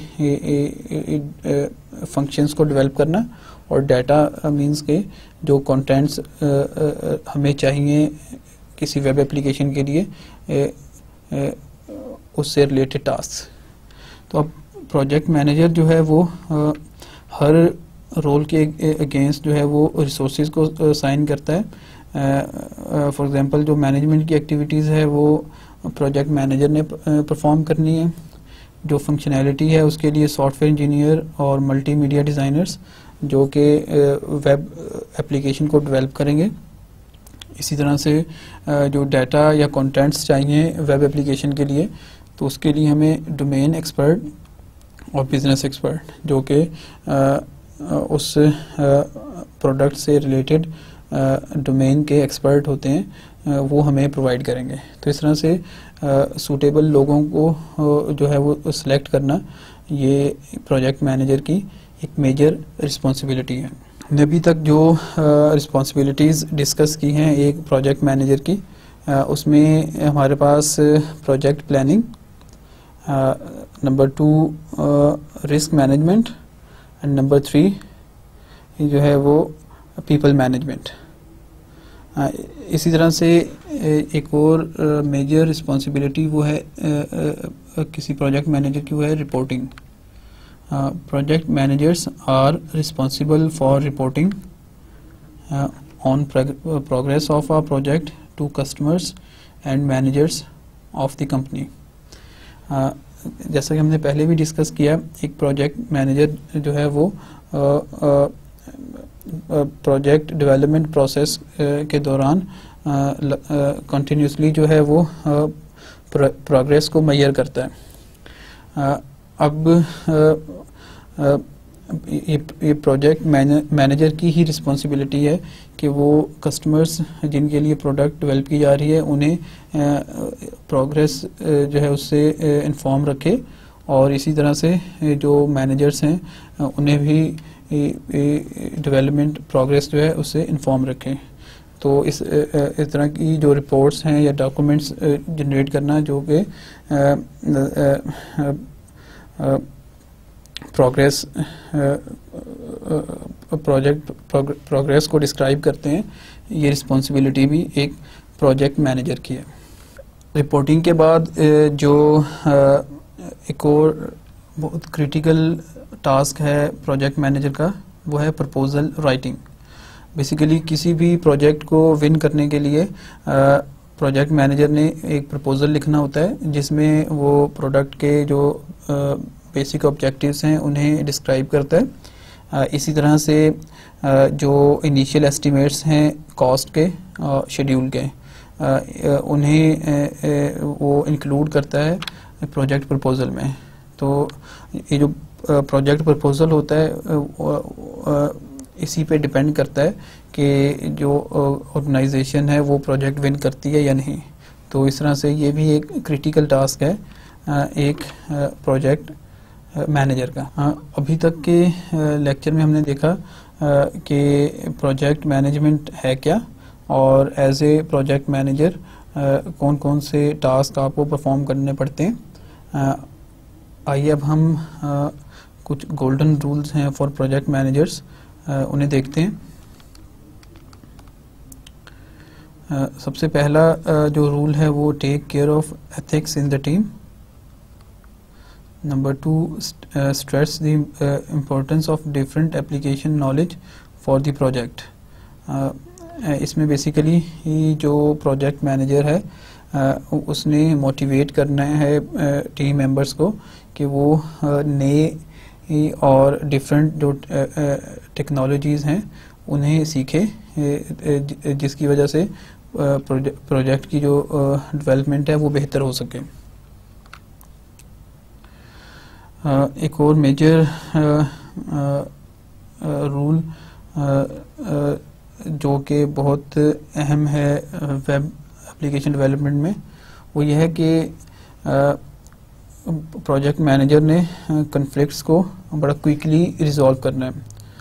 फंक्शंस को डेवलप करना, और डाटा मींस के जो कंटेंट्स हमें चाहिए किसी वेब एप्लीकेशन के लिए ए, ए, उससे रिलेटेड टास्क। तो अब प्रोजेक्ट मैनेजर जो है वो आ, हर रोल के अगेंस्ट जो है वो रिसोर्सेज को साइन करता है। फॉर एग्जांपल जो मैनेजमेंट की एक्टिविटीज़ है वो प्रोजेक्ट मैनेजर ने परफॉर्म करनी है। जो फंक्शनैलिटी है उसके लिए सॉफ्टवेयर इंजीनियर और मल्टीमीडिया डिज़ाइनर्स जो कि वेब एप्लीकेशन को डेवलप करेंगे। इसी तरह से जो डाटा या कंटेंट्स चाहिए वेब एप्लीकेशन के लिए तो उसके लिए हमें डोमेन एक्सपर्ट और बिजनेस एक्सपर्ट जो कि उस प्रोडक्ट से रिलेटेड डोमेन के एक्सपर्ट होते हैं वो हमें प्रोवाइड करेंगे। तो इस तरह से सूटेबल लोगों को जो है वो सिलेक्ट करना ये प्रोजेक्ट मैनेजर की एक मेजर रिस्पॉन्सिबिलिटी है। हमने अभी तक जो रिस्पॉन्सिबिलिटीज़ डिस्कस की हैं एक प्रोजेक्ट मैनेजर की, uh, उसमें हमारे पास project planning, number two risk management and number three जो है वो पीपल मैनेजमेंट। uh, इसी तरह से एक और मेजर uh, रिस्पॉन्सिबिलिटी वो है uh, uh, किसी प्रोजेक्ट मैनेजर की, वो है reporting. Uh, project managers are responsible for reporting uh, on prog uh, progress of a project to customers and managers of the company. uh, जैसा कि हमने पहले भी डिस्कस किया, एक प्रोजेक्ट मैनेजर जो है वो प्रोजेक्ट डेवलपमेंट प्रोसेस के दौरान कंटिन्यूसली uh, जो है वो प्रोग्रेस uh, को मेजर करता है। uh, अब ये ये प्रोजेक्ट मैनेजर की ही रिस्पॉन्सिबिलिटी है कि वो कस्टमर्स जिनके लिए प्रोडक्ट डेवलप की जा रही है उन्हें प्रोग्रेस जो है उससे इन्फॉर्म रखे, और इसी तरह से जो मैनेजर्स हैं उन्हें भी डेवलपमेंट प्रोग्रेस जो है उससे इन्फॉर्म रखें। तो इस इस तरह की जो रिपोर्ट्स हैं या डॉक्यूमेंट्स जनरेट करना जो कि प्रोग्रेस प्रोजेक्ट प्रोग्रेस को डिस्क्राइब करते हैं, ये रिस्पॉन्सिबिलिटी भी एक प्रोजेक्ट मैनेजर की है। रिपोर्टिंग के बाद जो एक और बहुत क्रिटिकल टास्क है प्रोजेक्ट मैनेजर का वो है प्रपोजल राइटिंग। बेसिकली किसी भी प्रोजेक्ट को विन करने के लिए प्रोजेक्ट मैनेजर ने एक प्रपोजल लिखना होता है जिसमें वो प्रोडक्ट के जो बेसिक ऑब्जेक्टिव्स हैं उन्हें डिस्क्राइब करता है। uh, इसी तरह से uh, जो इनिशियल एस्टिमेट्स हैं कॉस्ट के शेड्यूल के uh, उन्हें uh, uh, वो इंक्लूड करता है प्रोजेक्ट प्रपोजल में। तो ये जो प्रोजेक्ट प्रपोजल होता है uh, इसी पे डिपेंड करता है कि जो ऑर्गेनाइजेशन है वो प्रोजेक्ट विन करती है या नहीं। तो इस तरह से ये भी एक क्रिटिकल टास्क है एक प्रोजेक्ट मैनेजर का। अभी तक के लेक्चर में हमने देखा कि प्रोजेक्ट मैनेजमेंट है क्या और एज ए प्रोजेक्ट मैनेजर कौन कौन से टास्क आपको परफॉर्म करने पड़ते हैं। आइए अब हम कुछ गोल्डन रूल्स हैं फॉर प्रोजेक्ट मैनेजर्स उन्हें देखते हैं। Uh, सबसे पहला uh, जो रूल है वो take care of ethics in the team. Number two stress the importance of different application knowledge for the project. इसमें बेसिकली जो प्रोजेक्ट मैनेजर है uh, उसने मोटिवेट करना है टीम uh, मेंबर्स को कि वो uh, नए और डिफरेंट जो टेक्नोलॉजीज़ uh, हैं उन्हें सीखे, uh, जिसकी वजह से प्रोजेक्ट की जो डेवलपमेंट है वो बेहतर हो सके। एक और मेजर रूल जो कि बहुत अहम है वेब एप्लीकेशन डेवलपमेंट में वो ये है कि प्रोजेक्ट मैनेजर ने कॉन्फ्लिक्ट्स को बड़ा क्विकली रिजॉल्व करना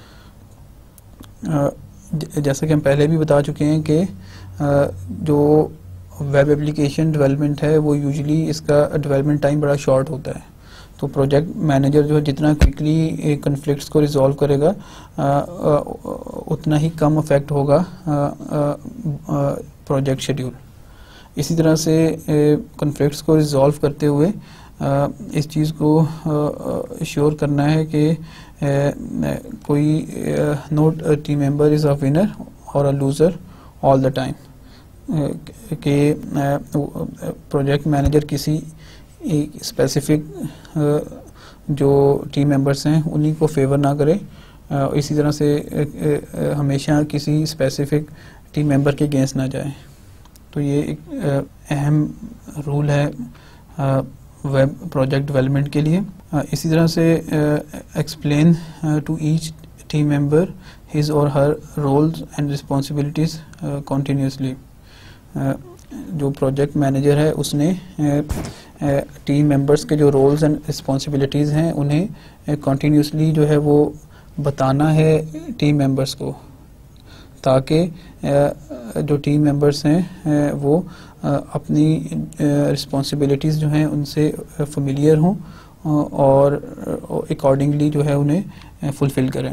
है। जैसा कि हम पहले भी बता चुके हैं कि जो वेब एप्लीकेशन डेवलपमेंट है वो यूजुअली इसका डेवलपमेंट टाइम बड़ा शॉर्ट होता है। तो प्रोजेक्ट मैनेजर जो है जितना क्विकली कॉन्फ्लिक्ट्स को रिजॉल्व करेगा उतना ही कम इफेक्ट होगा प्रोजेक्ट शेड्यूल। इसी तरह से कॉन्फ्लिक्ट्स को रिजॉल्व करते हुए इस चीज़ को श्योर करना है कि कोई not team member is a winner और a loser all the time, कि प्रोजेक्ट मैनेजर किसी एक स्पेसिफिक जो टीम मेंबर्स हैं उन्हीं को फेवर ना करे, इसी तरह से हमेशा किसी स्पेसिफिक टीम मेंबर के अगेंस्ट ना जाए। तो ये एक अहम रूल है वेब प्रोजेक्ट डेवलपमेंट के लिए। इसी तरह से explain to each team member his और her roles and responsibilities continuously. जो प्रोजेक्ट मैनेजर है उसने टीम मेंबर्स के जो रोल्स एंड रिस्पॉन्सिबिलिटीज़ हैं उन्हें कॉन्टीन्यूसली जो है वो बताना है टीम मेंबर्स को, ताकि जो टीम मेंबर्स हैं वो अपनी रिस्पॉन्सिबिलिटीज़ जो हैं उनसे फेमिलियर हों और अकॉर्डिंगली जो है उन्हें फुलफ़िल करें।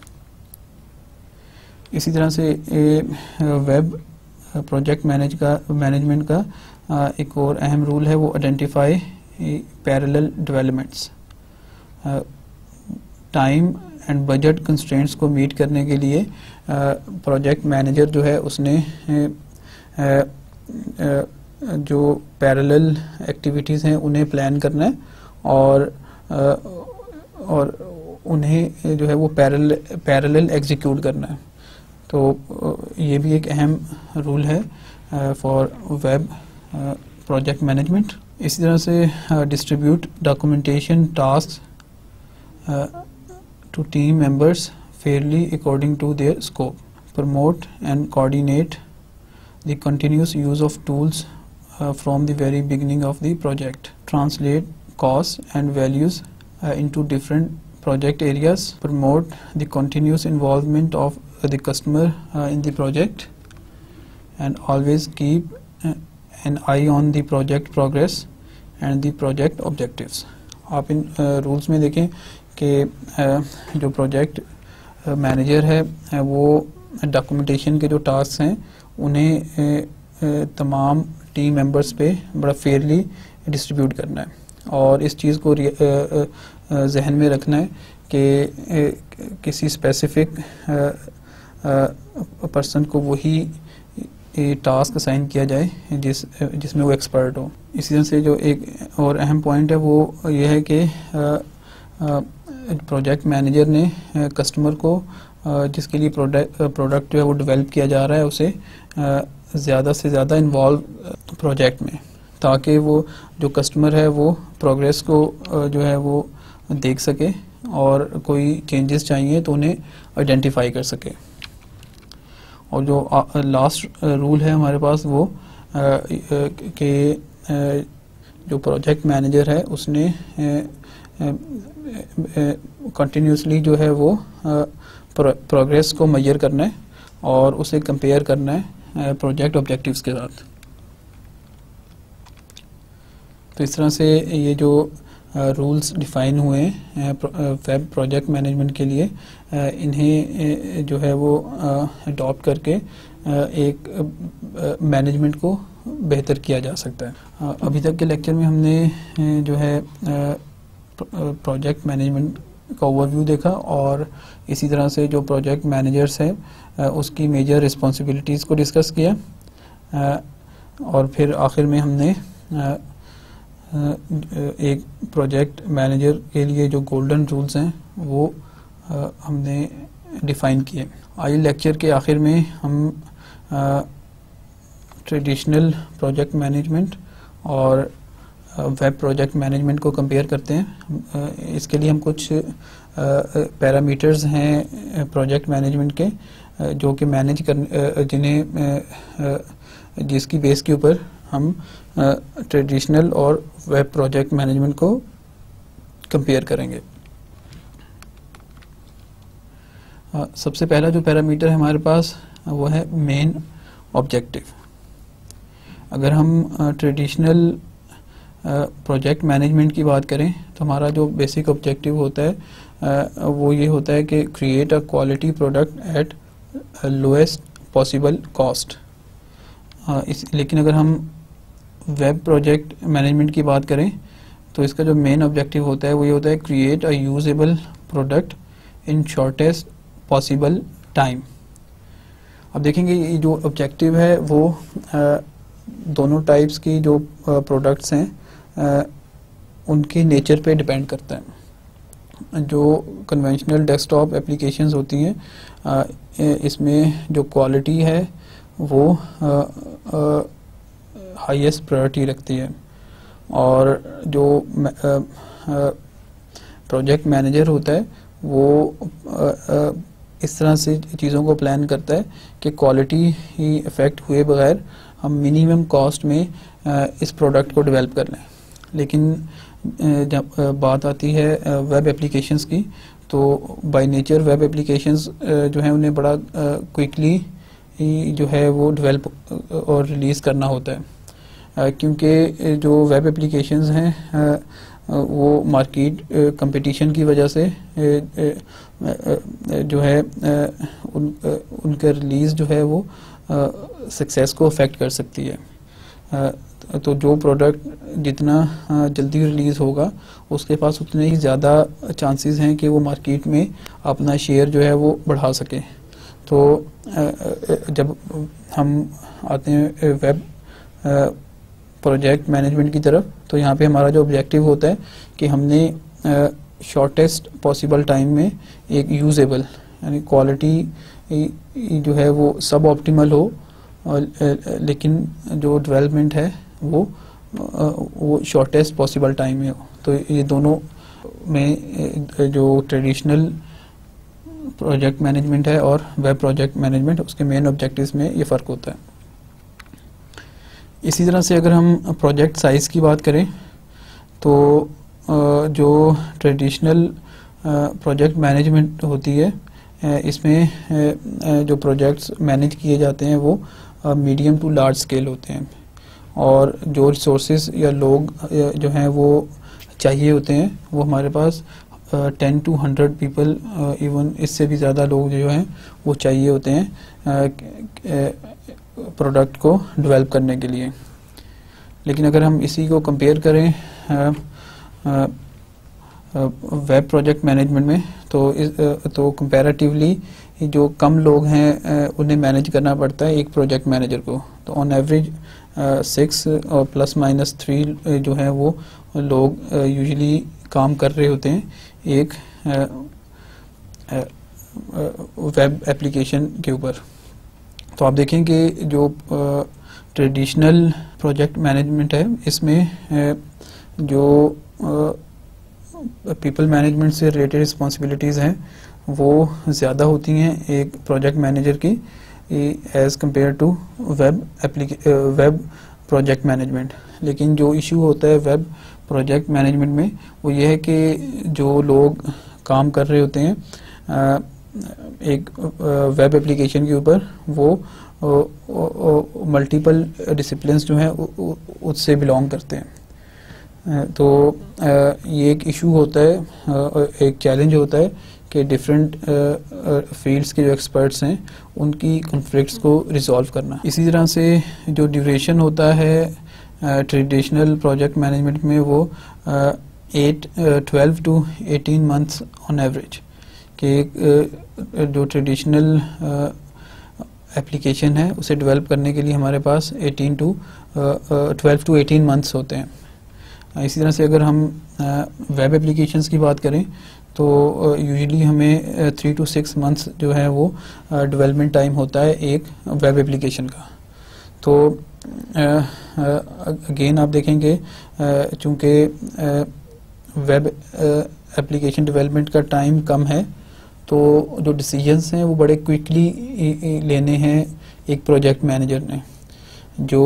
इसी तरह से वेब प्रोजेक्ट मैनेज का मैनेजमेंट का एक और अहम रूल है वो identify parallel developments. Time and budget constraints को मीट करने के लिए प्रोजेक्ट मैनेजर जो है उसने जो पैरेलल एक्टिविटीज़ हैं उन्हें प्लान करना है और और उन्हें जो है वो पैरेलल पैरेलल एग्जीक्यूट करना है। तो ये भी एक अहम रूल है फॉर वेब प्रोजेक्ट मैनेजमेंट। इसी तरह से distribute documentation task to team members fairly according to their scope. Promote and coordinate the continuous use of tools uh, from the very beginning of the project. Translate costs and values uh, into different project areas. Promote the continuous involvement of uh, the customer uh, in the project, and always keep uh, an eye on the project progress and the project objectives. आप इन rules में देखें कि जो project manager है वो documentation के जो task हैं उन्हें तमाम टीम मेंबर्स पे बड़ा फेयरली डिस्ट्रीब्यूट करना है और इस चीज़ को जहन में रखना है कि किसी स्पेसिफिक पर्सन को वही टास्क असाइन किया जाए जिस जिसमें वो एक्सपर्ट हो। इसी तरह से जो एक और अहम पॉइंट है वो ये है कि प्रोजेक्ट मैनेजर ने कस्टमर को जिसके लिए प्रोडक्ट प्रोडक्ट जो है वो डेवलप किया जा रहा है उसे ज़्यादा से ज़्यादा इन्वॉल्व प्रोजेक्ट में, ताकि वो जो कस्टमर है वो प्रोग्रेस को जो है वो देख सके और कोई चेंजेस चाहिए तो उन्हें आइडेंटिफाई कर सके। और जो लास्ट रूल है हमारे पास वो कि जो प्रोजेक्ट मैनेजर है उसने कंटिन्यूसली जो है वो प्रोग्रेस को मेजर करना है और उसे कंपेयर करना है प्रोजेक्ट ऑब्जेक्टिव्स के साथ। तो इस तरह से ये जो रूल्स डिफाइन हुए हैं वेब प्रोजेक्ट मैनेजमेंट के लिए, इन्हें जो है वो अडॉप्ट करके एक मैनेजमेंट को बेहतर किया जा सकता है। अभी तक के लेक्चर में हमने जो है प्रोजेक्ट मैनेजमेंट का ओवरव्यू देखा और इसी तरह से जो प्रोजेक्ट मैनेजर्स है उसकी मेजर रिस्पॉन्सिबिलिटीज़ को डिस्कस किया और फिर आखिर में हमने एक प्रोजेक्ट मैनेजर के लिए जो गोल्डन रूल्स हैं वो हमने डिफ़ाइन किए। आइए लेक्चर के आखिर में हम ट्रेडिशनल प्रोजेक्ट मैनेजमेंट और वेब प्रोजेक्ट मैनेजमेंट को कंपेयर करते हैं। इसके लिए हम कुछ पैरामीटर्स हैं प्रोजेक्ट मैनेजमेंट के जो कि मैनेज कर जिन्हें जिसकी बेस के ऊपर हम ट्रेडिशनल और वेब प्रोजेक्ट मैनेजमेंट को कंपेयर करेंगे। आ, सबसे पहला जो पैरामीटर है हमारे पास वो है मेन ऑब्जेक्टिव। अगर हम ट्रेडिशनल प्रोजेक्ट मैनेजमेंट की बात करें तो हमारा जो बेसिक ऑब्जेक्टिव होता है आ, वो ये होता है कि create a quality product at lowest possible cost. इस लेकिन अगर हम वेब प्रोजेक्ट मैनेजमेंट की बात करें तो इसका जो मेन ऑब्जेक्टिव होता है वो ये होता है create a usable product in shortest possible time. अब देखेंगे ये जो ऑब्जेक्टिव है वो आ, दोनों टाइप्स की जो प्रोडक्ट्स हैं आ, उनकी नेचर पे डिपेंड करता है। जो कन्वेंशनल डेस्कटॉप एप्लीकेशंस होती हैं आ, इसमें जो क्वालिटी है वो हाईएस्ट प्रायोरिटी रखती है और जो प्रोजेक्ट मैनेजर होता है वो आ, आ, इस तरह से चीज़ों को प्लान करता है कि क्वालिटी ही इफ़ेक्ट हुए बगैर हम मिनिमम कॉस्ट में आ, इस प्रोडक्ट को डेवलप कर लें। लेकिन जब बात आती है वेब एप्लीकेशंस की तो बाय नेचर वेब एप्लीकेशंस जो हैं उन्हें बड़ा क्विकली जो है वो डेवलप और रिलीज़ करना होता है, क्योंकि जो वेब एप्लीकेशंस हैं वो मार्केट कंपटीशन की वजह से जो है उन उनका रिलीज़ जो है वो सक्सेस को अफेक्ट कर सकती है। तो जो प्रोडक्ट जितना जल्दी रिलीज़ होगा उसके पास उतने ही ज़्यादा चांसेस हैं कि वो मार्केट में अपना शेयर जो है वो बढ़ा सके। तो जब हम आते हैं वेब प्रोजेक्ट मैनेजमेंट की तरफ तो यहाँ पे हमारा जो ऑब्जेक्टिव होता है कि हमने शॉर्टेस्ट पॉसिबल टाइम में एक यूजेबल यानी क्वालिटी जो है वो सब ऑप्टिमल हो और लेकिन जो डेवलपमेंट है वो वो शॉर्टेस्ट पॉसिबल टाइम में हो। तो ये दोनों में जो ट्रेडिशनल प्रोजेक्ट मैनेजमेंट है और वेब प्रोजेक्ट मैनेजमेंट उसके मेन ऑब्जेक्टिव्स में ये फ़र्क होता है। इसी तरह से अगर हम प्रोजेक्ट साइज़ की बात करें तो जो ट्रेडिशनल प्रोजेक्ट मैनेजमेंट होती है इसमें जो प्रोजेक्ट्स मैनेज किए जाते हैं वो मीडियम टू लार्ज स्केल होते हैं और जो रिसोर्सेज या लोग जो हैं वो चाहिए होते हैं वो हमारे पास ten to hundred people even इससे भी ज़्यादा लोग जो हैं वो चाहिए होते हैं प्रोडक्ट को डेवलप करने के लिए। लेकिन अगर हम इसी को कंपेयर करें वेब प्रोजेक्ट मैनेजमेंट में तो इस तो कंपैरेटिवली जो कम लोग हैं उन्हें मैनेज करना पड़ता है एक प्रोजेक्ट मैनेजर को। तो ऑन एवरेज सिक्स और प्लस माइनस थ्री जो है वो लोग यूजुअली काम कर रहे होते हैं एक वेब एप्लीकेशन के ऊपर। तो आप देखें कि जो ट्रेडिशनल प्रोजेक्ट मैनेजमेंट है इसमें जो पीपल मैनेजमेंट से रिलेटेड रिस्पॉन्सिबिलिटीज़ हैं वो ज़्यादा होती हैं एक प्रोजेक्ट मैनेजर की as compared to web application web project management. लेकिन जो इशू होता है वेब प्रोजेक्ट मैनेजमेंट में वो ये है कि जो लोग काम कर रहे होते हैं एक वेब एप्लीकेशन के ऊपर वो मल्टीपल डिसिप्लिन्स जो हैं उससे बिलोंग करते हैं। तो ये एक इशू होता है, एक चैलेंज होता है कि डिफरेंट फील्ड्स के जो एक्सपर्ट्स हैं उनकी कॉन्फ्लिक्ट्स को रिजॉल्व करना। इसी तरह से जो ड्यूरेशन होता है ट्रेडिशनल प्रोजेक्ट मैनेजमेंट में वो at twelve to eighteen months on average कि जो ट्रेडिशनल एप्लीकेशन है उसे डेवलप करने के लिए हमारे पास eighteen to twelve to eighteen months होते हैं। इसी तरह से अगर हम वेब एप्लीकेशंस की बात करें तो यूजुअली हमें थ्री टू सिक्स मंथ्स जो है वो डेवलपमेंट टाइम होता है एक वेब एप्लीकेशन का। तो अगेन आप देखेंगे चूँकि वेब एप्लीकेशन डेवलपमेंट का टाइम कम है तो जो डिसीजंस हैं वो बड़े क्विकली लेने हैं एक प्रोजेक्ट मैनेजर ने। जो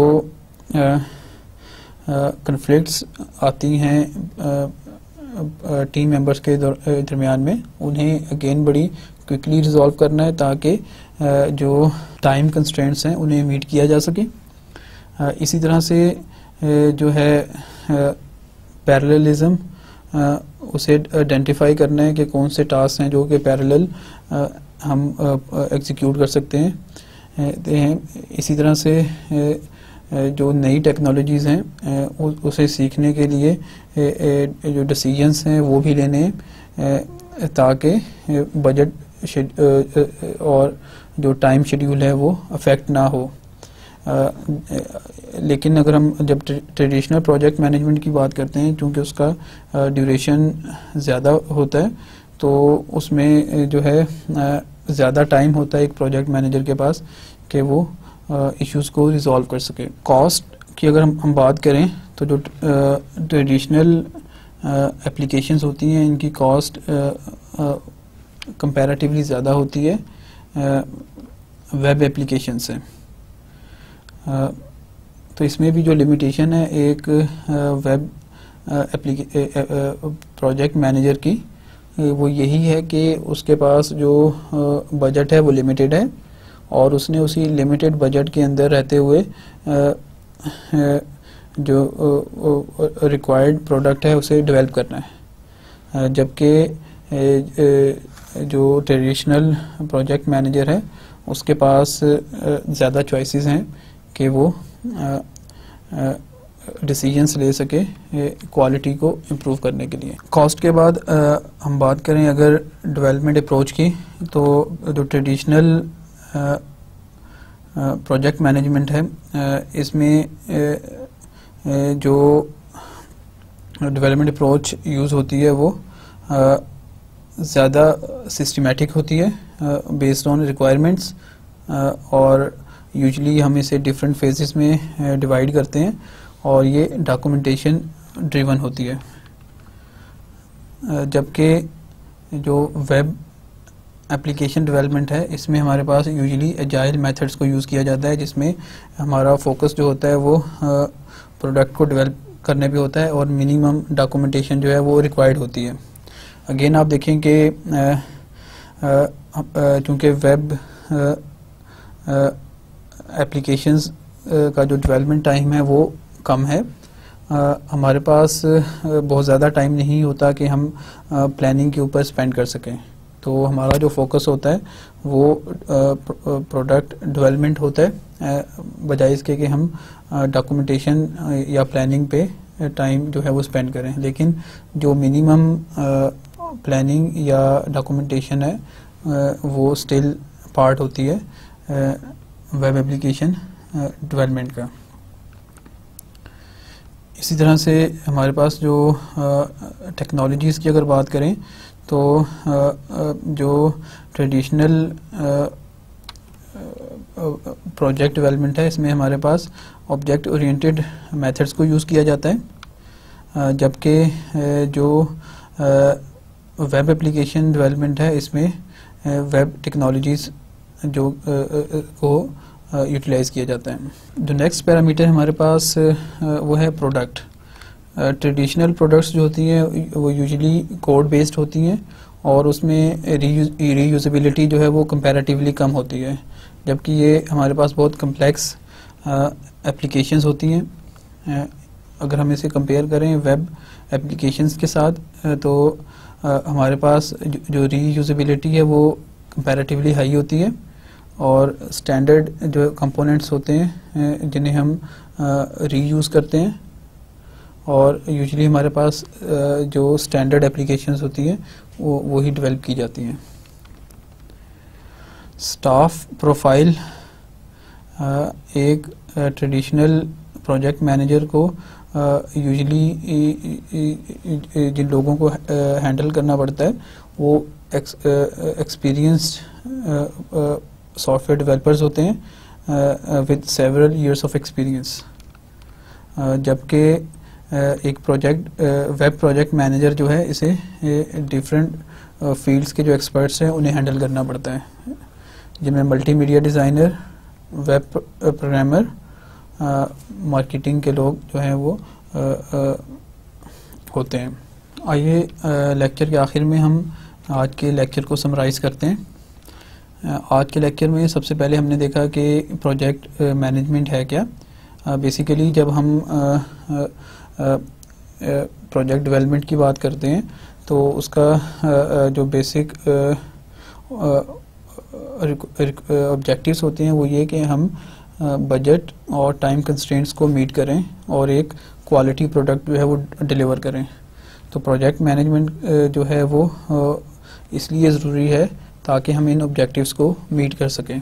कन्फ्लिक्ट्स uh, आती हैं टीम uh, मेंबर्स के दरमियान में उन्हें अगेन बड़ी क्विकली रिजॉल्व करना है ताकि uh, जो टाइम कंस्ट्रेंट्स हैं उन्हें मीट किया जा सके। uh, इसी तरह से uh, जो है पैरेललिज्म uh, उसे आइडेंटिफाई करना है कि कौन से टास्क हैं जो कि पैरेलल uh, हम एग्जीक्यूट uh, कर सकते हैं। इसी तरह से uh, जो नई टेक्नोलॉजीज़ हैं उसे सीखने के लिए जो डिसीजंस हैं वो भी लेने ताकि बजट और जो टाइम शेड्यूल है वो अफेक्ट ना हो। लेकिन अगर हम जब ट्रेडिशनल प्रोजेक्ट मैनेजमेंट की बात करते हैं क्योंकि उसका ड्यूरेशन ज़्यादा होता है तो उसमें जो है ज़्यादा टाइम होता है एक प्रोजेक्ट मैनेजर के पास कि वो इश्यूज़ uh, को रिजॉल्व कर सके। कॉस्ट की अगर हम, हम बात करें तो जो ट्रेडिशनल एप्लीकेशंस होती हैं इनकी कॉस्ट कंपैरेटिवली ज़्यादा होती है वेब एप्लीकेशन से। uh, तो इसमें भी जो लिमिटेशन है एक वेब प्रोजेक्ट मैनेजर की वो यही है कि उसके पास जो बजट uh, है वो लिमिटेड है और उसने उसी लिमिटेड बजट के अंदर रहते हुए जो रिक्वायर्ड प्रोडक्ट है उसे डेवलप करना है। जबकि जो ट्रेडिशनल प्रोजेक्ट मैनेजर है उसके पास ज़्यादा चॉइसेस हैं कि वो डिसीजंस ले सके क्वालिटी को इम्प्रूव करने के लिए। कॉस्ट के बाद हम बात करें अगर डेवलपमेंट अप्रोच की तो जो ट्रेडिशनल प्रोजेक्ट मैनेजमेंट है इसमें जो डेवलपमेंट अप्रोच यूज़ होती है वो ज़्यादा सिस्टमेटिक होती है बेस्ड ऑन रिक्वायरमेंट्स और यूजुअली हम इसे डिफरेंट फेजेस में डिवाइड करते हैं और ये डॉक्यूमेंटेशन ड्रिवन होती है। जबकि जो वेब एप्लीकेशन डेवलपमेंट है इसमें हमारे पास यूजुअली एजाइल मेथड्स को यूज़ किया जाता है जिसमें हमारा फोकस जो होता है वो प्रोडक्ट को डेवलप करने पे होता है और मिनिमम डॉक्यूमेंटेशन जो है वो रिक्वायर्ड होती है। अगेन आप देखें कि चूँकि वेब एप्लीकेशंस का जो डेवलपमेंट टाइम है वो कम है, आ, हमारे पास बहुत ज़्यादा टाइम नहीं होता कि हम प्लानिंग के ऊपर स्पेंड कर सकें। तो हमारा जो फोकस होता है वो प्रोडक्ट डेवलपमेंट होता है बजाय इसके कि हम डॉक्यूमेंटेशन या प्लानिंग पे टाइम जो है वो स्पेंड करें, लेकिन जो मिनिमम प्लानिंग या डॉक्यूमेंटेशन है वो स्टिल पार्ट होती है वेब एप्लीकेशन डेवलपमेंट का। इसी तरह से हमारे पास जो टेक्नोलॉजीज़ की अगर बात करें तो जो ट्रेडिशनल प्रोजेक्ट डेवलपमेंट है, इसमें हमारे पास ऑब्जेक्ट ओरिएंटेड मेथड्स को यूज़ किया जाता है, जबकि जो वेब एप्लीकेशन डेवलपमेंट है इसमें वेब टेक्नोलॉजीज़ जो को यूटिलाइज किया जाता है। जो नेक्स्ट पैरामीटर हमारे पास वो है प्रोडक्ट। ट्रेडिशनल प्रोडक्ट्स जो होती हैं वो यूजुअली कोड बेस्ड होती हैं और उसमें रीयूजेबिलिटी जो है वो कंपैरेटिवली कम होती है, जबकि ये हमारे पास बहुत कम्प्लेक्स एप्लीकेशंस होती हैं। अगर हम इसे कंपेयर करें वेब एप्लीकेशंस के साथ तो हमारे पास जो रीयूजेबिलिटी है वो कंपैरेटिवली हाई होती है और स्टैंडर्ड जो कंपोनेंट्स होते हैं जिन्हें हम रीयूज़ करते हैं, और यूजुअली हमारे पास जो स्टैंडर्ड एप्लीकेशंस होती हैं वो वही डेवलप की जाती हैं। स्टाफ प्रोफाइल एक ट्रेडिशनल प्रोजेक्ट मैनेजर को यूजुअली जिन लोगों को हैंडल करना पड़ता है वो एक्सपीरियंस्ड सॉफ्टवेयर डेवलपर्स होते हैं with several years of experience, जबकि एक प्रोजेक्ट वेब प्रोजेक्ट मैनेजर जो है इसे डिफरेंट फील्ड्स के जो एक्सपर्ट्स हैं उन्हें हैंडल करना पड़ता है, जिनमें multimedia designer, web programmer, marketing के लोग जो हैं वो आ, आ, होते हैं। आइए लेक्चर के आखिर में हम आज के लेक्चर को समराइज़ करते हैं। आज के लेक्चर में सबसे पहले हमने देखा कि प्रोजेक्ट मैनेजमेंट है क्या। बेसिकली जब हम प्रोजेक्ट डेवलपमेंट की बात करते हैं तो उसका आ, जो बेसिक ऑब्जेक्टिव्स होते हैं वो ये कि हम बजट और टाइम कंस्ट्रेंट्स को मीट करें और एक क्वालिटी प्रोडक्ट जो है वो डिलीवर करें। तो प्रोजेक्ट मैनेजमेंट जो है वो इसलिए ज़रूरी है ताकि हम इन ऑब्जेक्टिव्स को मीट कर सकें।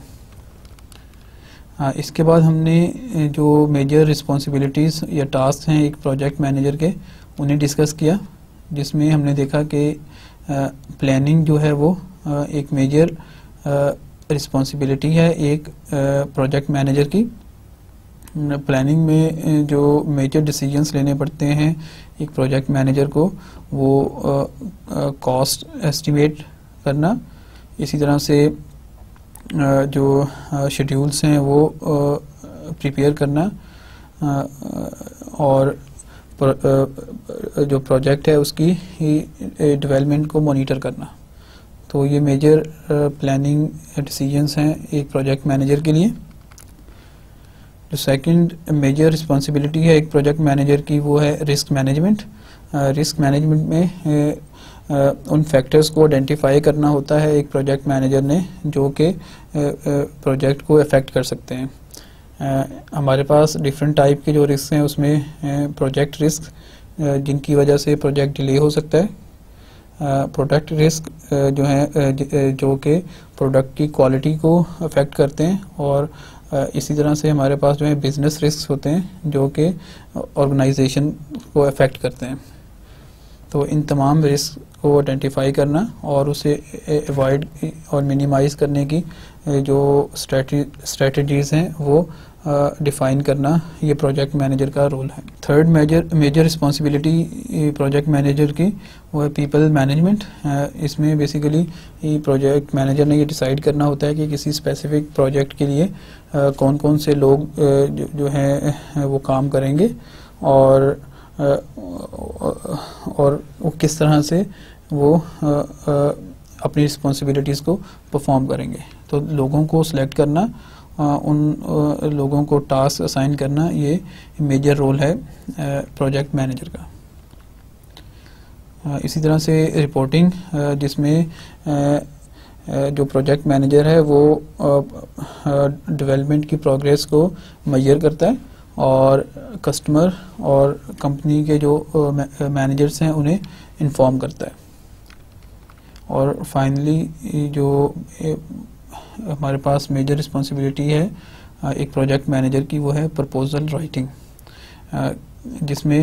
इसके बाद हमने जो मेजर रिस्पॉन्सिबिलिटीज़ या टास्क हैं एक प्रोजेक्ट मैनेजर के उन्हें डिस्कस किया, जिसमें हमने देखा कि प्लानिंग जो है वो एक मेजर रिस्पॉन्सिबिलिटी है एक प्रोजेक्ट मैनेजर की। प्लानिंग में जो मेजर डिसीजंस लेने पड़ते हैं एक प्रोजेक्ट मैनेजर को वो कॉस्ट एस्टिमेट करना, इसी तरह से जो शेड्यूल्स हैं वो प्रिपेयर करना और जो प्रोजेक्ट है उसकी डेवलपमेंट को मॉनिटर करना। तो ये मेजर प्लानिंग डिसीजंस हैं एक प्रोजेक्ट मैनेजर के लिए। जो सेकंड मेजर रिस्पॉन्सिबिलिटी है एक प्रोजेक्ट मैनेजर की वो है रिस्क मैनेजमेंट। रिस्क मैनेजमेंट में uh, उन फैक्टर्स को आइडेंटिफाई करना होता है एक प्रोजेक्ट मैनेजर ने जो कि प्रोजेक्ट को अफेक्ट कर सकते हैं। uh, हमारे पास डिफरेंट टाइप के जो रिस्क हैं उसमें प्रोजेक्ट uh, रिस्क uh, जिनकी वजह से प्रोजेक्ट डिले हो सकता है, प्रोडक्ट uh, रिस्क uh, जो है uh, जो कि प्रोडक्ट की क्वालिटी को अफेक्ट करते हैं, और uh, इसी तरह से हमारे पास जो है बिजनेस रिस्क होते हैं जो कि ऑर्गेनाइजेशन को अफेक्ट करते हैं। तो इन तमाम रिस्क को आइडेंटिफाई करना और उसे अवॉइड और मिनिमाइज करने की जो स्ट्रेटजीज हैं वो डिफाइन करना ये प्रोजेक्ट मैनेजर का रोल है। Third major major responsibility project manager की वो है पीपल मैनेजमेंट। इसमें बेसिकली प्रोजेक्ट मैनेजर ने ये डिसाइड करना होता है कि किसी स्पेसिफिक प्रोजेक्ट के लिए कौन कौन से लोग जो, जो हैं वो काम करेंगे और और वो किस तरह से वो अपनी रिस्पॉन्सिबिलिटीज़ को परफॉर्म करेंगे। तो लोगों को सिलेक्ट करना, उन लोगों को टास्क असाइन करना, ये मेजर रोल है प्रोजेक्ट मैनेजर का। इसी तरह से रिपोर्टिंग, जिसमें जो प्रोजेक्ट मैनेजर है वो डेवलपमेंट की प्रोग्रेस को मेजर करता है और कस्टमर और कंपनी के जो मैनेजर्स हैं उन्हें इन्फॉर्म करता है। और फाइनली जो हमारे पास मेजर रिस्पॉन्सिबिलिटी है एक प्रोजेक्ट मैनेजर की, वो है प्रपोजल राइटिंग, जिसमें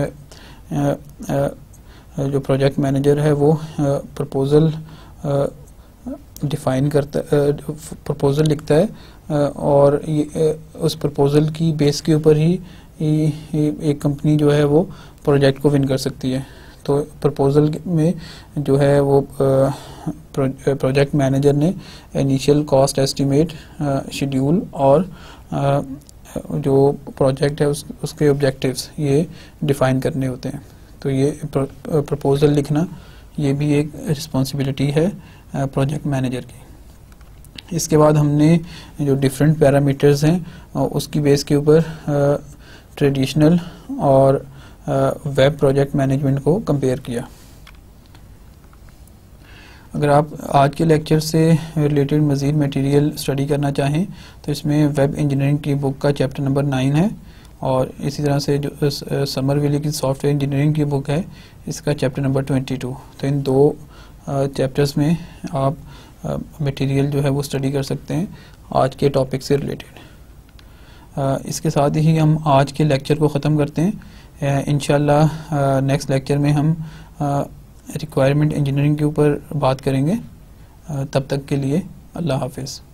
जो प्रोजेक्ट मैनेजर है वो प्रपोजल डिफाइन करता प्रपोजल लिखता है और ये उस प्रपोजल की बेस के ऊपर ही एक कंपनी जो है वो प्रोजेक्ट को विन कर सकती है। तो प्रपोजल में जो है वो प्रोजेक्ट मैनेजर ने इनिशियल कॉस्ट एस्टीमेट, शेड्यूल और जो प्रोजेक्ट है उस, उसके ऑब्जेक्टिव्स ये डिफाइन करने होते हैं। तो ये प्रपोजल लिखना ये भी एक रिस्पॉन्सिबिलिटी है प्रोजेक्ट मैनेजर की। इसके बाद हमने जो डिफरेंट पैरामीटर्स हैं उसकी बेस के ऊपर ट्रेडिशनल और वेब प्रोजेक्ट मैनेजमेंट को कंपेयर किया। अगर आप आज के लेक्चर से रिलेटेड मज़ीद मटेरियल स्टडी करना चाहें तो इसमें वेब इंजीनियरिंग की बुक का चैप्टर नंबर नाइन है, और इसी तरह से जो समरविले की सॉफ्टवेयर इंजीनियरिंग की बुक है इसका चैप्टर नंबर ट्वेंटी टू। तो इन दो चैप्टर्स में आप मटेरियल जो है वो स्टडी कर सकते हैं आज के टॉपिक से रिलेटेड। इसके साथ ही हम आज के लेक्चर को ख़त्म करते हैं। इंशाल्लाह नेक्स्ट लेक्चर में हम रिक्वायरमेंट इंजीनियरिंग के ऊपर बात करेंगे। तब तक के लिए अल्लाह हाफिज़।